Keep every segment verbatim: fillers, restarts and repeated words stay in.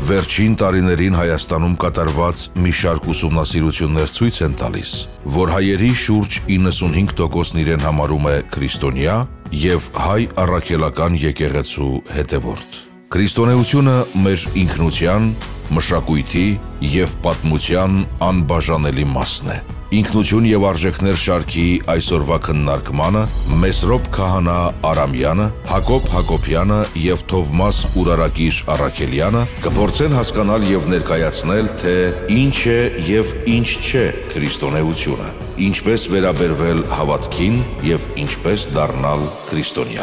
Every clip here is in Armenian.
Վերջին տարիներին Հայաստանում կատարված մի շարք ուսումնասիրություններ ցույց են տալիս, որ հայերի շուրջ իննսունհինգ տոկոսն իրեն համարում է քրիստոնյա եւ հայ առաքելական եկեղեցու հետևորդ։ Քրիստոնեությունը մեր ինքնության, մշակույթի եւ պատմության անբաժանելի մասն է։ Ինքնություն եւ արժեքներ շարքի այսօրվա քննարկմանը Մեսրոպ Քահանա Արամյանը, Հակոբ Հակոբյանը եւ Թովմաս Ուրարակիր Առաքելյանը կփորձեն հասկանալ եւ ներկայացնել, թե ինչ է եւ ինչ չէ քրիստոնեությունը, ինչպես վերաբերվել հավատքին եւ ինչպես դառնալ քրիստոնյա։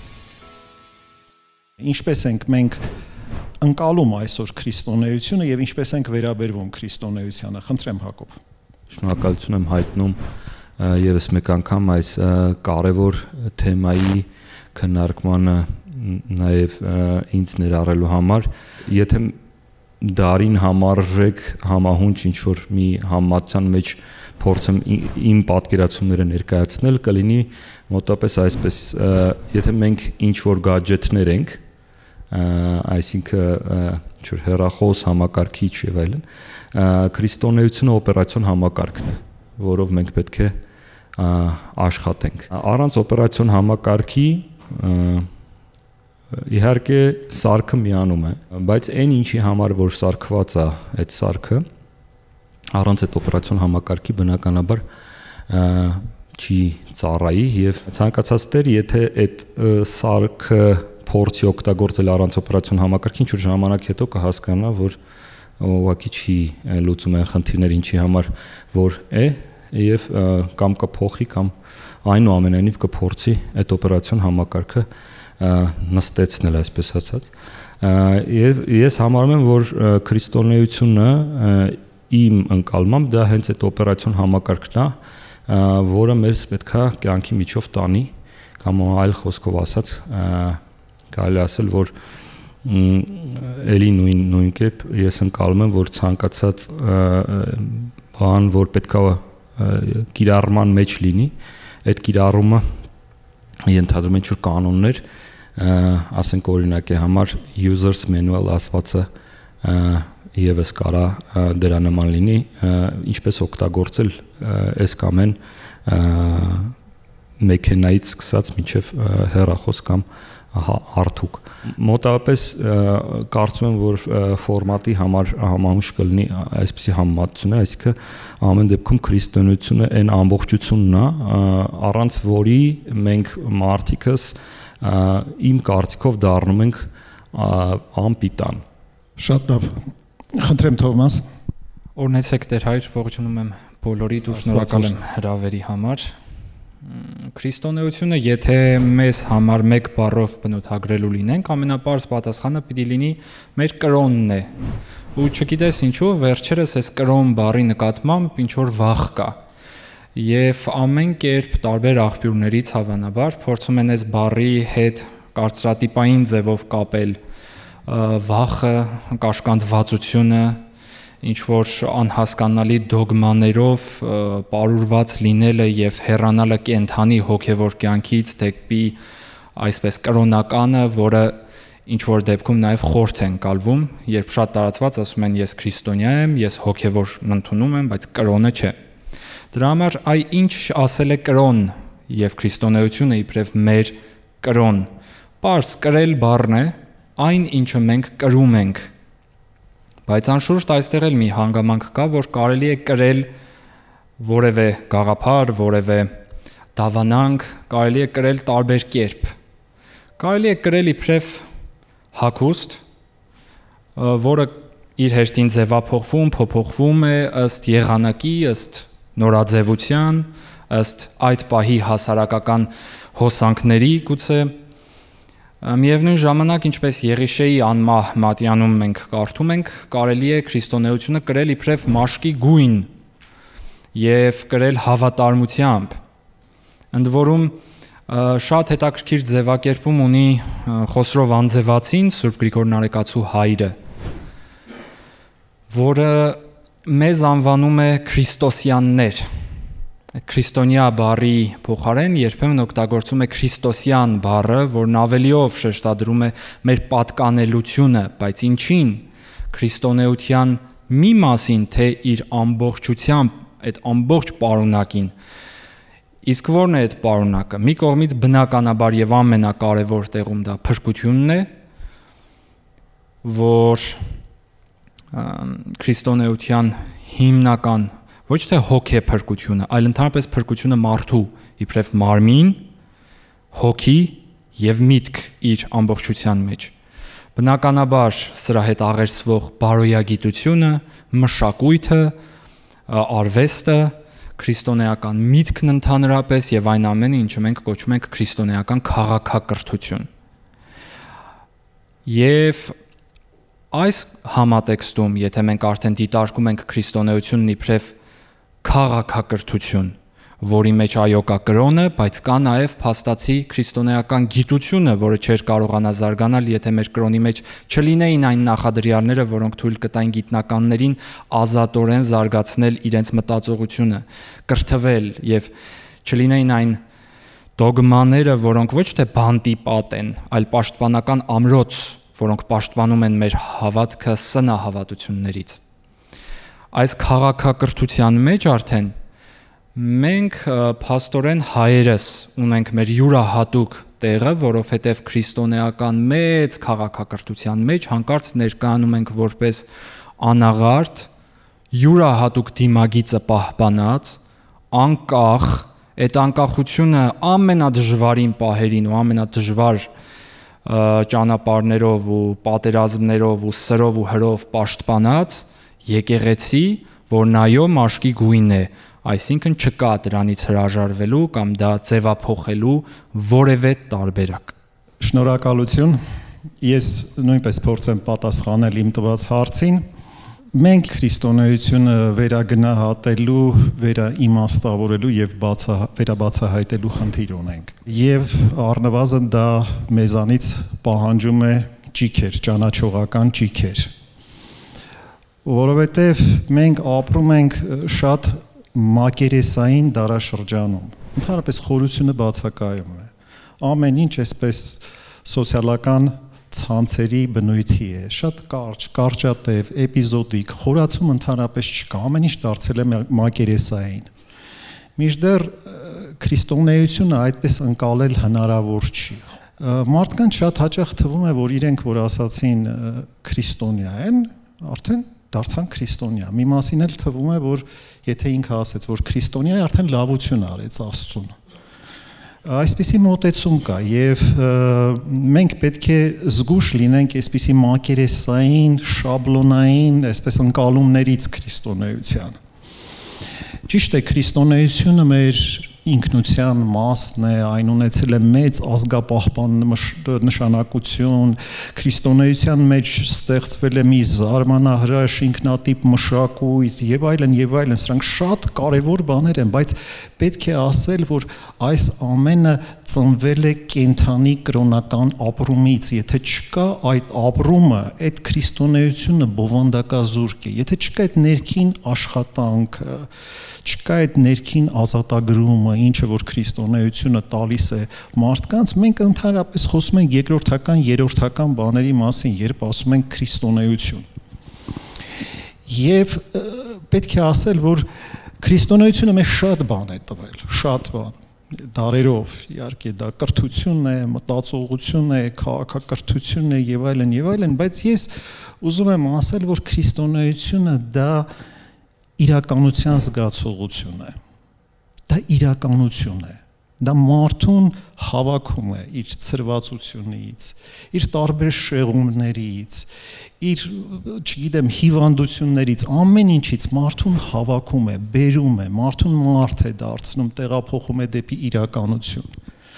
Ինչպես ենք մենք ընկալում այսօր քրիստոնեությունը եւ ինչպես ենք վերաբերվում քրիստոնեությանը։ Խնդրեմ Հակոբ։ Շնորհակալություն եմ հայտնում եւս մեկ անգամ այս կարևոր թեմայի քննարկմանը նաեւ ինձ ներառելու համար։ Եթե դարին համարժեք համահունչ ինչ որ մի համացան մեջ փորձեմ իմ պատկերացումները ներկայացնել, կլինի մոտապես այսպես, եթե մենք ինչ որ գadgetներ ենք, այսինքն ինչ-որ հեռախոս, համակարգիչ եւ այլն, քրիստոնեությունը օպերացիոն համակարգն է, որով մենք պետք է աշխատենք։ Առանց օպերացիոն համակարգի իհարկե սարքը միանում է, բայց այն ինչի համար որ սարքված է այդ սարքը, առանց այդ օպերացիոն համակարգի բնականաբար չի ծառայի եւ ցանկացած տեր, եթե այդ սարքը փորձի օգտագործել առանց օպերացիոն համակարգի, ինչ որ ժամանակ հետո կհասկանա, որ ուղղակի չի լուծում այն խնդիրները, ինչի համար որ է եւ կամ կփոխի կամ այնուամենայնիվ կփորձի այդ օպերացիոն համակարգը նստեցնել, այսպես ասած։ Եվ ես համարում եմ, որ քրիստոնեությունը իմ ընկալմամբ դա հենց այդ օպերացիոն համակարգն է, որը մեզ պետքա կյանքի միջով տանի, կամ այլ խոսքով ասած, կարելի ասել, որ էլի նույն նույն կերպ ես ընկալում եմ, որ ցանկացած բան, որ պետքա կիրառման մեջ լինի, այդ կիրառումը ենթադրում է ինչ-որ կանոններ, ասենք օրինակի համար users manual ասվածը եւս կարա դրա նման լինի, ինչպես օգտագործել այս կամ այն մեքենայից սկսած մինչև հեռախոս կամ հարթուկ։ Մոտավորապես կարծում եմ, որ ֆորմատի համար համահունչ կլինի այսպիսի համեմատությունը, այսինքն ամեն դեպքում քրիստոնեությունը այն ամբողջությունն է, առանց որի մենք մարդիկս իմ կարծիքով դառնում ենք անպիտան։ Շատ լավ։ Խնդրեմ Թովմաս։ Օրհնեցեք Տեր Հայր, ողջունում եմ բոլորիդ ու շնորհակալ եմ հրավերի համար։ Քրիստոնեությունը, եթե մեզ համար մեկ բառով բնութագրելու լինենք, ամենապարզ պատասխանը պիտի լինի մեր կրոնն է։ Ու չգիտես ինչու, վերջերս այս կրոն բառի նկատմամբ ինչ որ վախ կա։ Եվ ամեն կերպ տարբեր աղբյուրներից հավանաբար փորձում են այս բառի հետ կարծրատիպային ձևով կապել վախը, կաշկանդվածությունը, ինչ որ անհասկանալի դոգմաներով պարուրված լինելը եւ հեռանալը կենթանի հոգեվոր կյանքից դեպի այսպես կրոնականը, որը ինչ որ դեպքում նաեւ խորթ են կալվում, երբ շատ տարածված ասում են ես քրիստոնյա եմ, ես հոգեվոր ընդունում եմ, բայց կրոնը չէ։ Դրա համար այ ինչ ասել է կրոն եւ քրիստոնեությունը իբրև մեր կրոն։ Պարզ կրել բառն է այն ինչը մենք կրում ենք։ Բայց անշուշտ այստեղ էլ մի հանգամանք կա, որ կարելի է կրել որևէ գաղափար, որևէ դավանանք, կարելի է կրել տարբեր կերպ։ Կարելի է կրել իբրև հագուստ, որը իր հերթին ձևափոխվում, փոփոխվում է ըստ եղանակի, ըստ նորաձևության, ըստ այդ պահի հասարակական հոսանքների գուցե։ Միևնույն ժամանակ, ինչպես Եղիշեի անմահ մատյանում մենք կարդում ենք, կարելի է քրիստոնեությունը կրել իբրև մաշկի գույն եւ կրել հավատարմությամբ։ Ընդ որում շատ հետաքրքիր ձևակերպում ունի Խոսրով Անձևացին, Սուրբ Գրիգոր Նարեկացու հայրը, որը մեզ անվանում է քրիստոսյաններ։ Այդ քրիստոնյա բառի փոխարեն երբեմն օգտագործում է քրիստոսյան բառը, որն ավելիով շեշտադրում է մեր պատկանելությունը, բայց ինչին, քրիստոնեության մի մասին, թե իր ամբողջությամբ, այդ ամբողջ պարունակին։ Իսկ ո՞րն է այդ պարունակը։ Մի կողմից բնականաբար եւ ամենակարևոր տեղում դա փրկությունն է, որ քրիստոնեության հիմնական ոչ թե հոգե փրկությունը, այլ ընդհանրապես փրկությունը մարդու իբրև մարմին, հոգի եւ միտք իր ամբողջության մեջ։ Բնականաբար սրա հետ աղերսվող բարոյագիտությունը, մշակույթը, արվեստը, քրիստոնեական միտքն ընդհանրապես եւ այն ամենը, ինչը մենք կոչում ենք քրիստոնեական քաղաքակրթություն։ Եվ այս համատեքստում, եթե մենք արդեն դիտարկում ենք քրիստոնեությունն իբրև քաղաքակրթություն, որի մեջ այո կա կրոնը, բայց կա նաև փաստացի քրիստոնեական գիտությունը, որը չէր կարողանա զարգանալ, եթե մեր կրոնի մեջ չլինեին այն նախադրյալները, որոնք թույլ կտային գիտնականներին ազատորեն զարգացնել իրենց մտածողությունը, կրթվել եւ չլինեին այն դոգմաները, որոնք ոչ թե բանտիպատ են, այլ պաշտպանական ամրոց, որոնք պաշտպանում են մեր հավատքը սնահավատություններից։ Այս քաղաքակրթության մեջ արդեն մենք փաստորեն հայերս ունենք մեր յուրահատուկ տեղը, որովհետև քրիստոնեական մեծ քաղաքակրթության մեջ հանկարծ ներկայանում ենք որպես անաղարտ, յուրահատուկ դիմագիծը պահպանած, անկախ, այդ անկախությունը ամենադժվարին պահերին ու ամենադժվար ճանապարհներով ու պատերազմներով ու սրով ու հրով պաշտպանած եկեղեցի, որն այո մաշկի գույն է, այսինքն չկա դրանից հրաժարվելու կամ դա ձևափոխելու որևէ տարբերակ։ Շնորհակալություն։ Ես նույնպես փորձեմ պատասխանել իմ տված հարցին։ Մենք քրիստոնեությունը վերագնահատելու, վերաիմաստավորելու եւ վերաբացահայտելու խնդիր ունենք։ Եվ առնվազն դա մեզանից պահանջում է ճիքեր, ճանաչողական ճիքեր։ Որովհետեւ մենք ապրում ենք շատ մակերեսային դարաշրջանում։ Ընդհանրապես խորությունը բացակայում է։ Ամեն ինչ այսպես սոցիալական ցանցերի բնույթի է, շատ կարճ, կարճատև, էպիզոդիկ, խորացում ընդհանրապես չկա, ամեն ինչ դարձել է մակերեսային։ Մինչդեռ քրիստոնեությունը այդպես ընկալել հնարավոր չի։ Մարդկանց շատ հաճախ թվում է, որ իրենք, որ ասացին քրիստոնյա են, արդեն դարձան քրիստոնյա։ Մի մասին էլ թվում է, որ եթե ինքը ասեց, որ քրիստոնյա է, արդեն լավություն արեց Աստծուն։ Այսպիսի մոտեցում կա եւ մենք պետք է զգուշ լինենք այսպիսի մակերեսային, շաբլոնային, այսպես ընկալումներից քրիստոնեության։ Ճիշտ է, քրիստոնեությունը մեր ինքնության մասն է, այն ունեցել է մեծ ազգապահպան նշանակություն, քրիստոնեության մեջ ստեղծվել է մի զարմանահրաշ ինքնատիպ մշակույթ եւ այլն եւ այլն, սրանք շատ կարեւոր բաներ են, բայց պետք է ասել, որ այս ամենը ծնվել է կենթանի կրոնական ապրումից, եթե չկա այդ ապրումը, այդ քրիստոնեությունը բովանդակազուրկ է, եթե չկա այդ ներքին աշխատանքը, չկա այդ ներքին ազատագրումը, ինչը որ քրիստոնեությունը տալիս է մարդկանց, մենք ընդհանրապես խոսում ենք երկրորդական, երրորդական բաների մասին, երբ ասում ենք քրիստոնեություն։ Եվ պետք է ասել, որ քրիստոնեությունը մեզ շատ բան է տվել, շատ բան, դարերով, իհարկե դա կրթությունն է, մտածողությունն է, քաղաքակրթությունն է եւ այլն եւ այլն, բայց ես ուզում եմ ասել, որ քրիստոնեությունը դա իրականության զգացողություն է, դա իրականություն է, դա մարդուն հավաքում է իր ցրվածությունից, իր տարբեր շեղումներից, իր, չգիտեմ, հիվանդություններից, ամեն ինչից մարդուն հավաքում է, բերում է, մարդուն մարդ է դարձնում, տեղափոխում է դեպի իրականություն։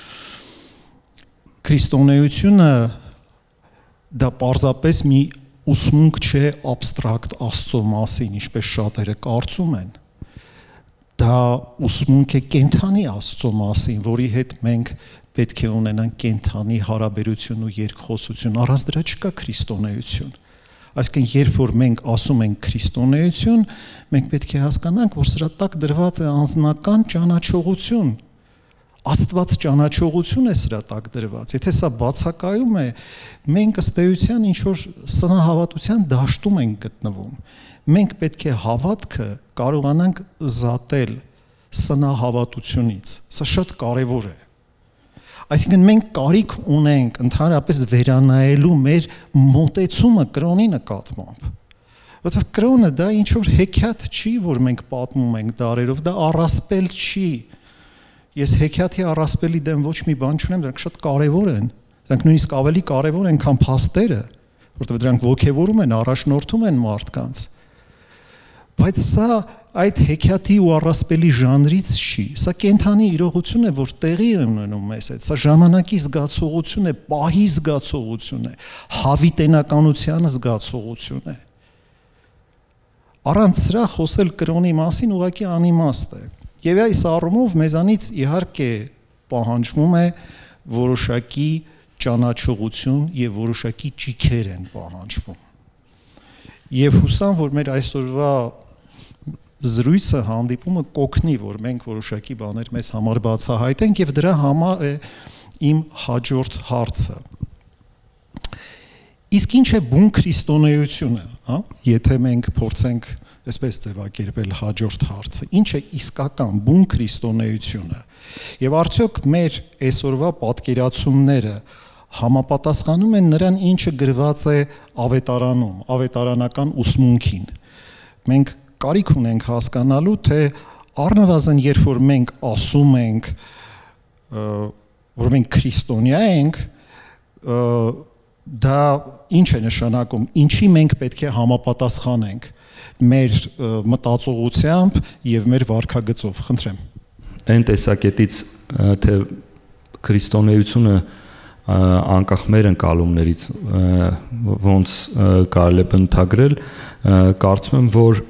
Քրիստոնեությունը դա պարզապես մի ուսմունք չէ абստրակտ Աստծո մասին, ինչպես շատերը կարծում են, դա ուսմունք է կենթանի Աստծո մասին, որի հետ մենք պետք է ունենանք կենթանի հարաբերություն ու երկխոսություն, առանց դրա չկա քրիստոնեություն։ Այսինքն, երբ որ մենք ասում ենք քրիստոնեություն, մենք պետք է հասկանանք, որ սրա տակ դրված է անձնական ճանաչողություն, Աստված ճանաչողություն է սրա տակ դրված։ Եթե սա բացակայում է, մենք ըստ էության ինչ որ սնահավատության դաշտում ենք գտնվում։ Մենք պետք է հավատքը կարողանանք զատել սնահավատությունից։ Սա շատ կարևոր է։ Այսինքն մենք կարիք ունենք ընդհանրապես վերանայելու մեր մոտեցումը կրոնի նկատմամբ։ Որտեղ կրոնը դա ինչ որ հեքիաթ չի, որ մենք պատմում ենք դարերով, դա առասպել չի։ Ես հեքիաթի առասպելի դեմ ոչ մի բան չունեմ, դրանք շատ կարևոր են։ Դրանք նույնիսկ ավելի կարևոր են, քան փաստերը, որտեղ դրանք ոգևորում են, առաջնորդում են մարդկանց։ Բայց սա այդ հեքիաթի ու առասպելի ժանրից չի։ Սա կենթանի իրողություն է, որ տեղի է ունենում մեզ հետ։ Սա ժամանակի զգացողություն է, պահի զգացողություն է, հավիտենականության զգացողություն է։ Առանց սրա խոսել կրոնի մասին ուղղակի անիմաստ է։ Եվ այս առումով մեզանից իհարկե պահանջվում է որոշակի ճանաչողություն եւ որոշակի ճիքեր են պահանջվում։ Եվ հուսամ, որ մեր այսօրվա զրույցը հանդիպումը կօգնի, որ մենք որոշակի բաներ մեզ համար բացահայտենք եւ դրա համար է իմ հաջորդ հարցը։ Իսկ ինչ է բուն քրիստոնեությունը, հա? Եթե մենք փորձենք այսպես ձևակերպել հաջորդ հարցը, ինչ է իսկական բուն քրիստոնեությունը։ Եվ արդյոք մեր այսօրվա պատկերացումները համապատասխանում են նրան, ինչը գրված է ավետարանում, ավետարանական ուսմունքին։ Մենք կարիք ունենք հասկանալու, թե առնվազն երբ որ մենք ասում ենք, որ մենք քրիստոնյա ենք, դա ինչ է նշանակում, ինչի մենք պետք է համապատասխանենք մեր մտածողությամբ եւ մեր վարքագծով, խնդրեմ։ Այն տեսակետից, թե քրիստոնեությունը անկախ մեր ընկալումներից ոնց կարելի է բնութագրել, կարծում եմ, որ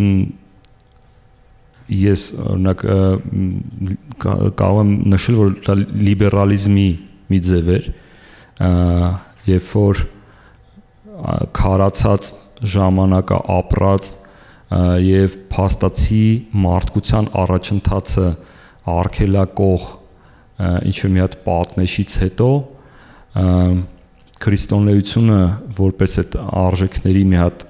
ես օրինակ կարող եմ նշել, որ դա լիբերալիզմի մի ձև էր, երբ որ քարացած ժամանակը ապրած եւ փաստացի մարդկության առաջընթացը արգելակող ինչ որ մի հատ պատնեշից հետո քրիստոնեությունը որպես այդ արժեքների մի հատ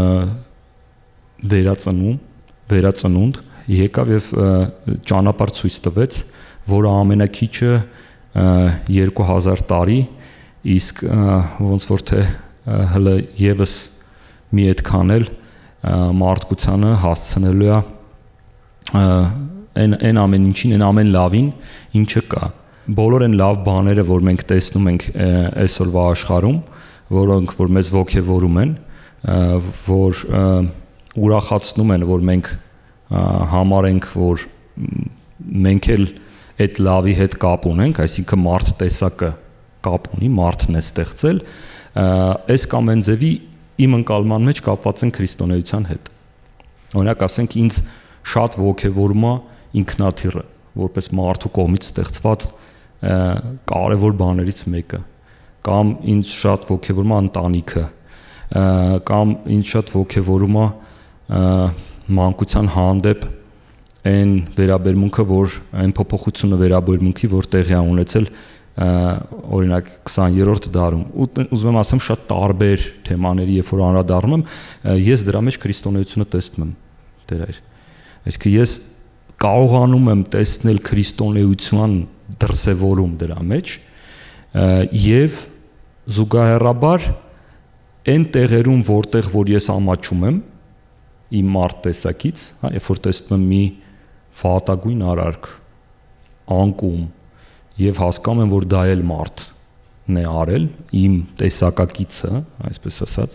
վերածնում, վերածնունդ եկավ եւ ճանապարհ ցույց տվեց, որը ամենակիչը երկու հազար տարի, իսկ ոնց որ թե հələ եւս մի այդքան էլ մարդկությանը հասցնելու է այն այն ամեն ինչին, այն ամեն լավին, ինչը կա։ Բոլոր այն լավ բաները, որ մենք տեսնում ենք այսօրվա աշխարհում, որոնք որ մեզ ոգևորում են, որ ուրախացնում են, որ մենք համարենք, որ մենք էլ այդ լավի հետ կապ ունենք, այսինքն մարդ տեսակը կապ ունի, մարդն է ստեղծել, այս կամ այն ձևի իմ ընկալման մեջ կապված են քրիստոնեության հետ։ Օրինակ ասենք ինձ շատ ոգևորում է ինքնաթիռը, որպես մարդու կողմից ստեղծված կարևոր բաներից մեկը, կամ ինձ շատ ոգևորում է ընտանիքը, կամ ինձ շատ ոգևորում է մանկության հանդեպ այն վերաբերմունքը, որ այն փոփոխությունը վերաբերմունքի, որ տեղի է ունեցել օրինակ քսաներորդ դարում, ուզում եմ ասեմ շատ տարբեր թեմաների, երբ որ անդրադառնում եմ, ես դրա մեջ քրիստոնեությունը տեսնում եմ, դեր այր։ Այսինքն ես կարողանում եմ տեսնել քրիստոնեության դրսևորում դրա մեջ եւ զուգահեռաբար այն տեղերում, որտեղ որ ես ամաչում եմ իմ մարդ տեսակից, հա, երբ որ տեսնում եմ մի վատագույն արարք, անկում եւ հասկանում եմ, որ դա էլ մարդն է արել, իմ տեսակակիցը, այսպես ասած,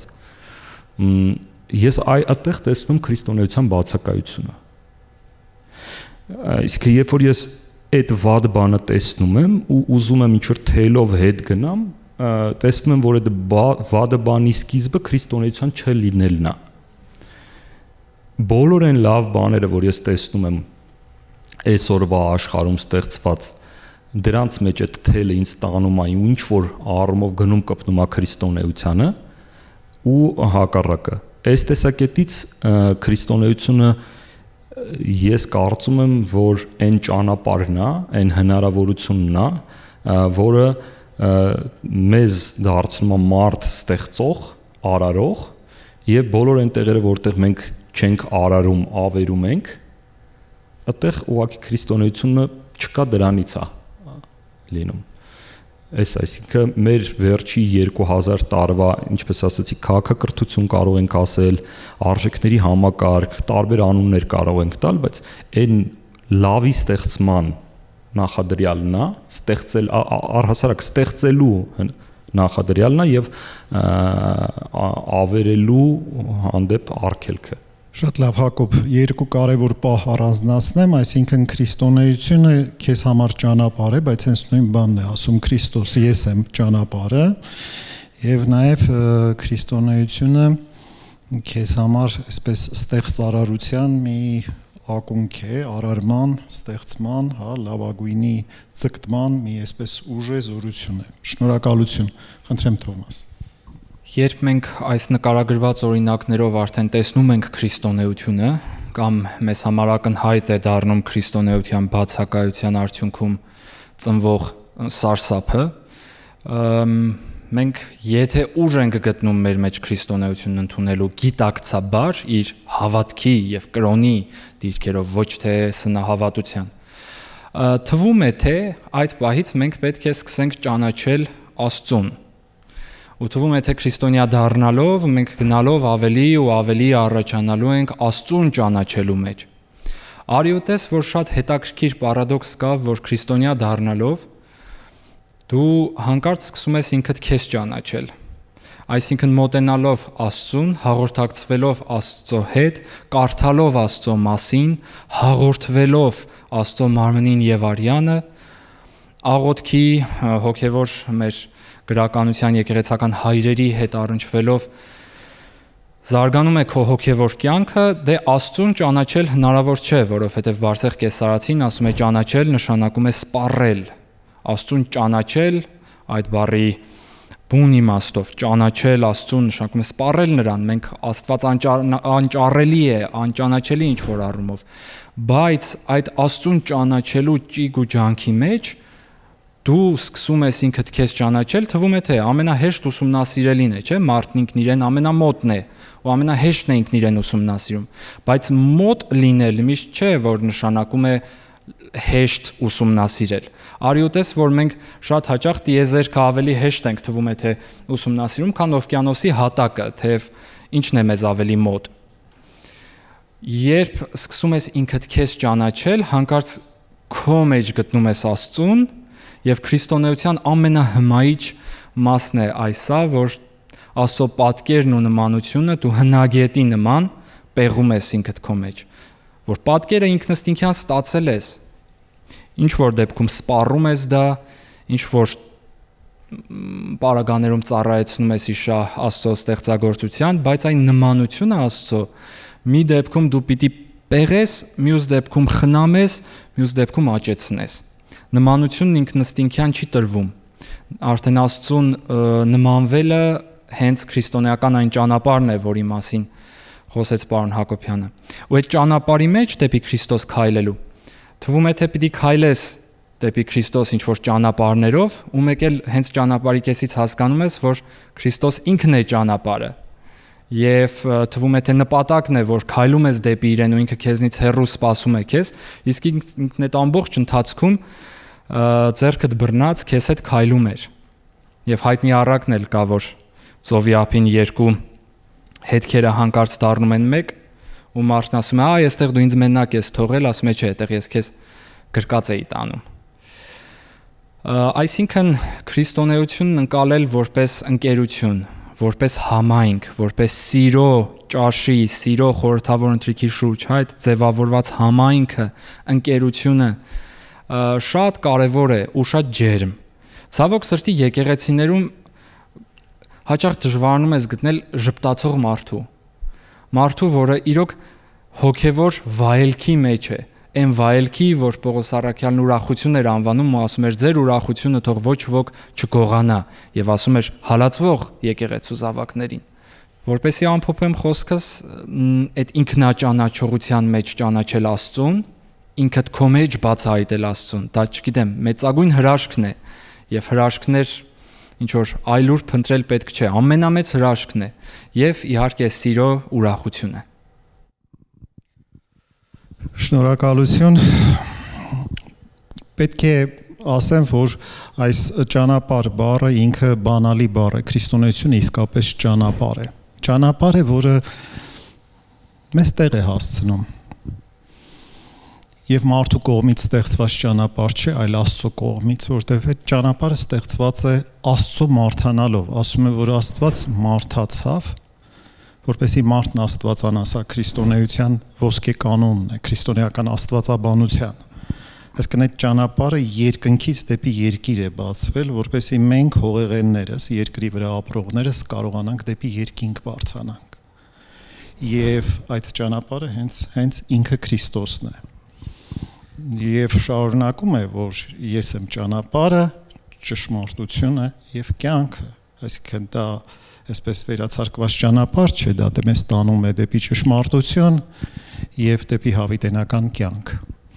ես այդտեղ տեսնում եմ քրիստոնեության բացակայությունը։ Այսինքն երբ որ ես այդ վատ բանը տեսնում եմ ու ուզում եմ ինչ-որ թելով հետ գնամ, տեսնում եմ, որ այդ վատ բանի սկիզբը քրիստոնեության չլինելն է։ Բոլոր այն լավ բաները, որ ես տեսնում եմ այսօրվա աշխարհում ստեղծված, դրանց մեջ այդ թելը ինձ տանում է ու ինչ որ առումով գնում կպնում է քրիստոնեությանը ու հակառակը։ Այս տեսակետից քրիստոնեությունը ես կարծում եմ, որ այն ճանապարհն է, այն հնարավորությունն է, որը մեզ դարձնում է մարդ ստեղծող, արարող եւ բոլոր այն տեղերը, որտեղ մենք չենք արարում, ավերում ենք, այդտեղ ուղղակի քրիստոնեությունը չկա, դրանից է լինում։ Այս այսինքն մեր վերջի երկու հազար տարվա, ինչպես ասացի, քաղաքակրթություն կարող ենք ասել, արժեքների համակարգ, տարբեր անուններ կարող ենք տալ, բայց այն լավի ստեղծման նախադրյալն է, ստեղծել առհասարակ ստեղծելու նախադրյալն է եւ ավերելու հանդեպ արգելքը։ Շատ լավ Հակոբ, երկու կարևոր պահ առանձնացնեմ, այսինքն քրիստոնեությունը քեզ համար ճանապարհ է, բայց հենց նույն բանն է ասում Քրիստոս, ես եմ ճանապարհը, եւ նաեւ քրիստոնեությունը քեզ համար այսպես ստեղծարարության մի ակունք է, արարման, ստեղծման, հա, լավագույնի ցկտման մի այսպես ուժ է, զորություն է։ Շնորհակալություն։ Խնդրեմ Թոմաս։ Երբ մենք այս նկարագրված օրինակներով արդեն տեսնում ենք քրիստոնեությունը կամ մեզ համար ակնհայտ է դառնում քրիստոնեության բացակայության արդյունքում ծնվող սարսափը, մենք եթե ուժ ենք գտնում մեր մեջ քրիստոնեությունն ընդունելու գիտակցաբար իր հավատքի եւ կրոնի դիրքերով, ոչ թե սնահավատության, թվում է թե այդ պահից մենք պետք է սկսենք ճանաչել Աստծուն։ Ու թվում է թե քրիստոնյա դառնալով մենք գնալով ավելի ու ավելի առաջանալու ենք Աստծուն ճանաչելու մեջ։ Արի ու տես, որ շատ հետաքրքիր պարադոքս կա, որ քրիստոնյա դառնալով դու հանկարծ սկսում ես ինքդ քեզ ճանաչել։ Այսինքն մոտենալով Աստծուն, հաղորդակցվելով Աստծո հետ, կարդալով Աստծո մասին, հաղորդվելով Աստծո մարմնին եւ արյանը, աղոթքի հոգեվոր մեր գրականության եկեղեցական հայրերի հետ առնչվելով զարգանում է քո հոգևոր կյանքը, դե Աստծուն ճանաչել հնարավոր չէ, որովհետև Բարսեղ Կեսարացին ասում է ճանաչել նշանակում է սպառել։ Աստծուն ճանաչել, այդ բառի բուն իմաստով ճանաչել Աստծուն նշանակում է սպառել նրան, մենք Աստված անճարելի է, անճանաչելի ինչ որ առումով, բայց այդ Աստծուն ճանաչելու ճիգ ու ջանքի մեջ դու սկսում ես ինքդ քեզ ճանաչել, թվում է թե ամենահեշտ ուսումնասիրելին է, չէ՞, մարդն ինքն իրեն ամենամոտն է ու ամենահեշտն է ինքն իրեն ուսումնասիրում, բայց մոտ լինել միշտ չէ, որ նշանակում է հեշտ ուսումնասիրել։ Արի ու տես, որ մենք շատ հաճախ տիեզերքը ավելի հեշտ ենք թվում է թե ուսումնասիրում, քան օվկիանոսի հատակը, թեև ինչն է մեզ ավելի մոտ։ Երբ սկսում ես ինքդ քեզ ճանաչել, հանկարծ քո մեջ գտնում ես Աստծուն, եւ քրիստոնեության ամենահմայիչ մասն է այսա, որ Աստծո պատկերն ու նմանությունը դու հնագետի նման պեղում ես ինքդ քո մեջ, որ պատկերը ինքնըստինքյան ստացել ես, ինչ որ դեպքում սպառում ես դա, ինչ որ պարագաներում ծառայեցնում ես իշա Աստծո ստեղծագործության, բայց այն նմանությունը Աստծո մի դեպքում դու պիտի պեղես, մյուս դեպքում խնամես, մյուս դեպքում աճեցնես։ Նմանությունն ինքնըստինքյան չի տրվում։ Արդեն Աստծուն նմանվելը հենց քրիստոնեական այն ճանապարհն է, որի մասին խոսեց պարոն Հակոբյանը։ Ու այդ ճանապարհի մեջ դեպի Քրիստոս քայլելու թվում է թե պիտի քայլես դեպի Քրիստոս ինչ որ ճանապարհներով, ու մեկ էլ հենց ճանապարհի կեսից հասկանում ես, որ Քրիստոս ինքն է ճանապարհը։ Եվ թվում է թե նպատակն է, որ քայլում ես դեպի իրեն ու ինքը քեզնից հեռու սպասում է քեզ, իսկ ինքն այդ ամբողջ ընթացքում ձեռքդ բռնած քեզ հետ քայլում էր։ Եվ հայտնի առակն էլ կա, որ ծովի ափին երկու հետքերը հանկարծ դառնում են մեկ, ու մարդն ասում է՝ «Ա, այստեղ դու ինձ մենակ ես թողել», ասում է՝ «Չէ, այդտեղ ես քեզ գրկած էի տանում»։ Այսինքն քրիստոնեությունն ընկալել որպես ընկերություն, որպես համայնք, որպես սիրո ճաշի, սիրո խորհրդավոր ընթրիքի շուրջ, այդ ձևավորված համայնքը, ընկերությունը շատ կարևոր է ու շատ ջերմ։ Ցավոք սրտի եկեղեցիներում հաճախ դժվարանում ես գտնել ժպտացող մարդու, մարդու, որը իրոք հոգևոր վայելքի մեջ է, այն վայելքի, որ Պողոս առաքյալն ուրախություն էր անվանում ու ասում էր ձեր ուրախությունը թող ոչ ոք չգողանա, եւ ասում էր հալածվող եկեղեցու զավակներին։ Որպեսզի ամփոփեմ խոսքս, այդ ինքնաճանաչողության մեջ ճանաչել Աստծուն, ինքդ քո մեջ բացահայտել Աստծուն, դա չգիտեմ, մեծագույն հրաշքն է, եւ հրաշքներ ինչ որ այլուր փնտրել պետք չէ, ամենամեծ հրաշքն է, եւ իհարկե սիրո ուրախություն է։ Շնորհակալություն։ Պետք է ասեմ, որ այս ճանապարհ բառը ինքը բանալի բառ է, քրիստոնեությունը իսկապես ճանապարհ է։ Ճանապարհ է, որը մեզ տեղ է հասցնում։ Եվ մարդու կողմից ստեղծված ճանապարհ չէ, այլ Աստծո կողմից, որտեղ այդ ճանապարհը ստեղծված է Աստծո մարդանալով։ Ասում է, որ Աստված մարդացավ, որպեսզի մարդն Աստվածանասա, քրիստոնեության ոսկե կանոնն է, քրիստոնեական աստվածաբանության։ Այսինքն այդ ճանապարհը երկնքից դեպի երկիր է բացվել, որպեսզի մենք հողեղեններս, երկրի վրա ապրողներս կարողանանք դեպի երկինք բարձրանանք։ Եվ այդ ճանապարհը հենց հենց ինքը Քրիստոսն է։ Եվ շարունակում է, որ ես եմ ճանապարհը, ճշմարտությունը եւ կյանքը։ Այսինքն դա այսպես վերացարկված ճանապարհ չէ, դա մեզ տանում է դեպի ճշմարտություն եւ դեպի հավիտենական կյանք։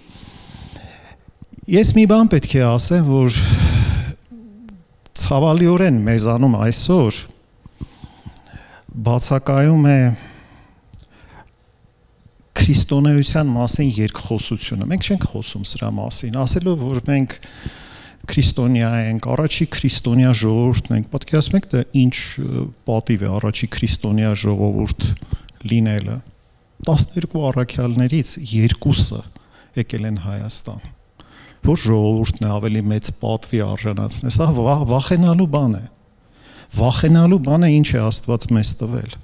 Ես մի բան պետք է ասեմ, որ ցավալիորեն մեզանում այսօր բացակայում է քրիստոնեության մասին երկխոսությունը։ Մենք չենք խոսում սրա մասին, ասելով, որ մենք քրիստոնյա ենք, առաջի քրիստոնյա ժողովուրդն ենք, պատկերացնում եք, դա ինչ պատիվ է առաջի քրիստոնյա ժողովուրդ լինելը։ տասներկու առաքյալներից երկուսը եկել են Հայաստան, որ ժողովուրդն է ավելի մեծ պատվի արժանացնի։ Սա վախենալու բան է։ Վախենալու բան է, ինչ է Աստված մեզ տվել։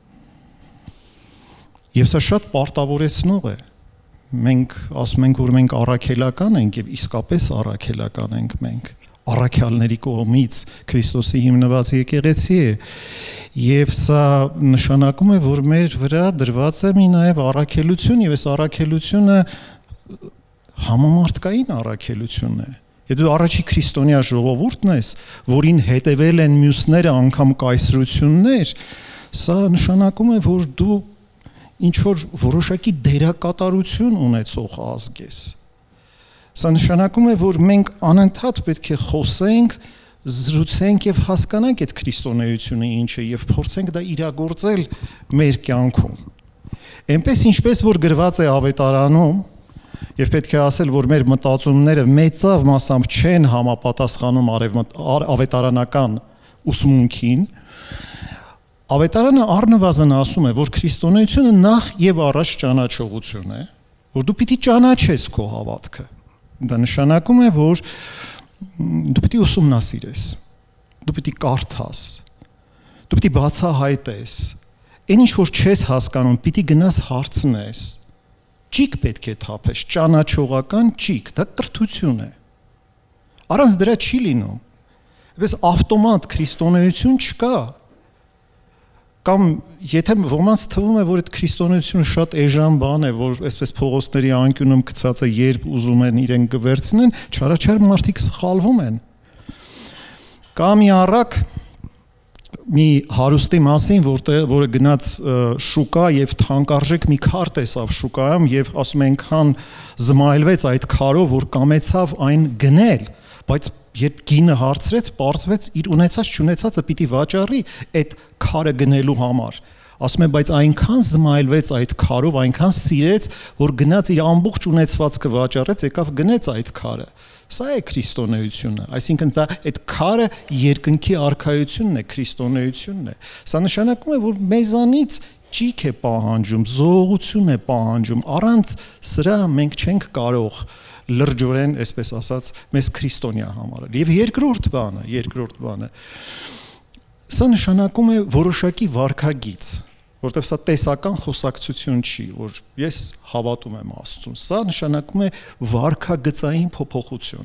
Եվ սա շատ պարտավորեցնող է։ Մենք ասում ենք, որ մենք առաքելական ենք եւ իսկապես առաքելական ենք մենք։ Առաքյալների կողմից Քրիստոսի հիմնված եկեղեցի է։ Եվ սա նշանակում է, որ մեր վրա դրված է մի նաեւ առաքելություն եւ այս առաքելությունը համամարտկային առաքելություն է։ Եթե դու առաջի քրիստոնյա ժողովուրդն ես, որին հետևել են մյուսները անգամ կայսրություններ, սա նշանակում է, որ դու ինչ որ որոշակի դերակատարություն ունեցող ազգ ես։ Սա նշանակում է, որ մենք անընդհատ պետք է խոսենք, զրուցենք եւ հասկանանք այդ քրիստոնեությունը ինչ է եւ փորձենք դա իրագործել մեր կյանքում։ Այնպես ինչպես որ գրված է Ավետարանում, եւ պետք է ասել, որ մեր մտածումները մեծավ մասամբ չեն համապատասխանում ավետարանական ուսմունքին, Ավետարանը առնվազն ասում է, որ քրիստոնեությունը նախ եւ առաջ ճանաչողություն է, որ դու պիտի ճանաչես քո հավատքը։ Դա նշանակում է, որ դու պիտի ուսումնասիրես, դու պիտի կարդաս, դու պիտի բացահայտես, այն ինչ որ չես հասկանում, պիտի գնաս հարցնես։ Ճիգ պետք է թափես, ճանաչողական ճիգ, դա կրթություն է։ Առանց դրա չի լինում։ Այդպես ավտոմատ քրիստոնեություն չկա։ Կամ եթե ոմանց թվում է, որ այդ քրիստոնեությունը շատ էժան բան է, որ այսպես փողոցների անկյունում գցած է, երբ ուզում են իրեն գվերցնեն, չարաչար մարդիկ սխալվում են։ Կամ մի առակ մի հարուստի մասին, որտեղ որը գնաց շուկա եւ թանկարժեք մի քար տեսավ շուկայում եւ ասում ենքան զմայլվեց այդ քարով, որ կամեցավ այն գնել, բայց երբ գինը հարցրեց, պարզվեց իր ունեցած չունեցածը պիտի վաճառի այդ քարը գնելու համար։ Ասում է, բայց այնքան զմայլվեց այդ քարով, այնքան սիրեց, որ գնաց իր ամբողջ ունեցվածքը վաճառեց, եկավ գնեց այդ քարը։ Սա է քրիստոնեությունը, այսինքն դա այդ քարը երկնքի արքայությունն է, քրիստոնեությունն է։ Սա նշանակում է, որ մեզանից ճիգ է պահանջում, զողություն է պահանջում, առանց սրա մենք չենք կարող լրջորեն, այսպես ասած, մեզ քրիստոնյա համարել։ Եվ երկրորդ բանը, երկրորդ բանը, սա նշանակում է որոշակի վարքագիծ, որտեղ սա տեսական խոսակցություն չի, որ ես հավատում եմ Աստծուն, սա նշանակում է վարքագծային փոփոխություն։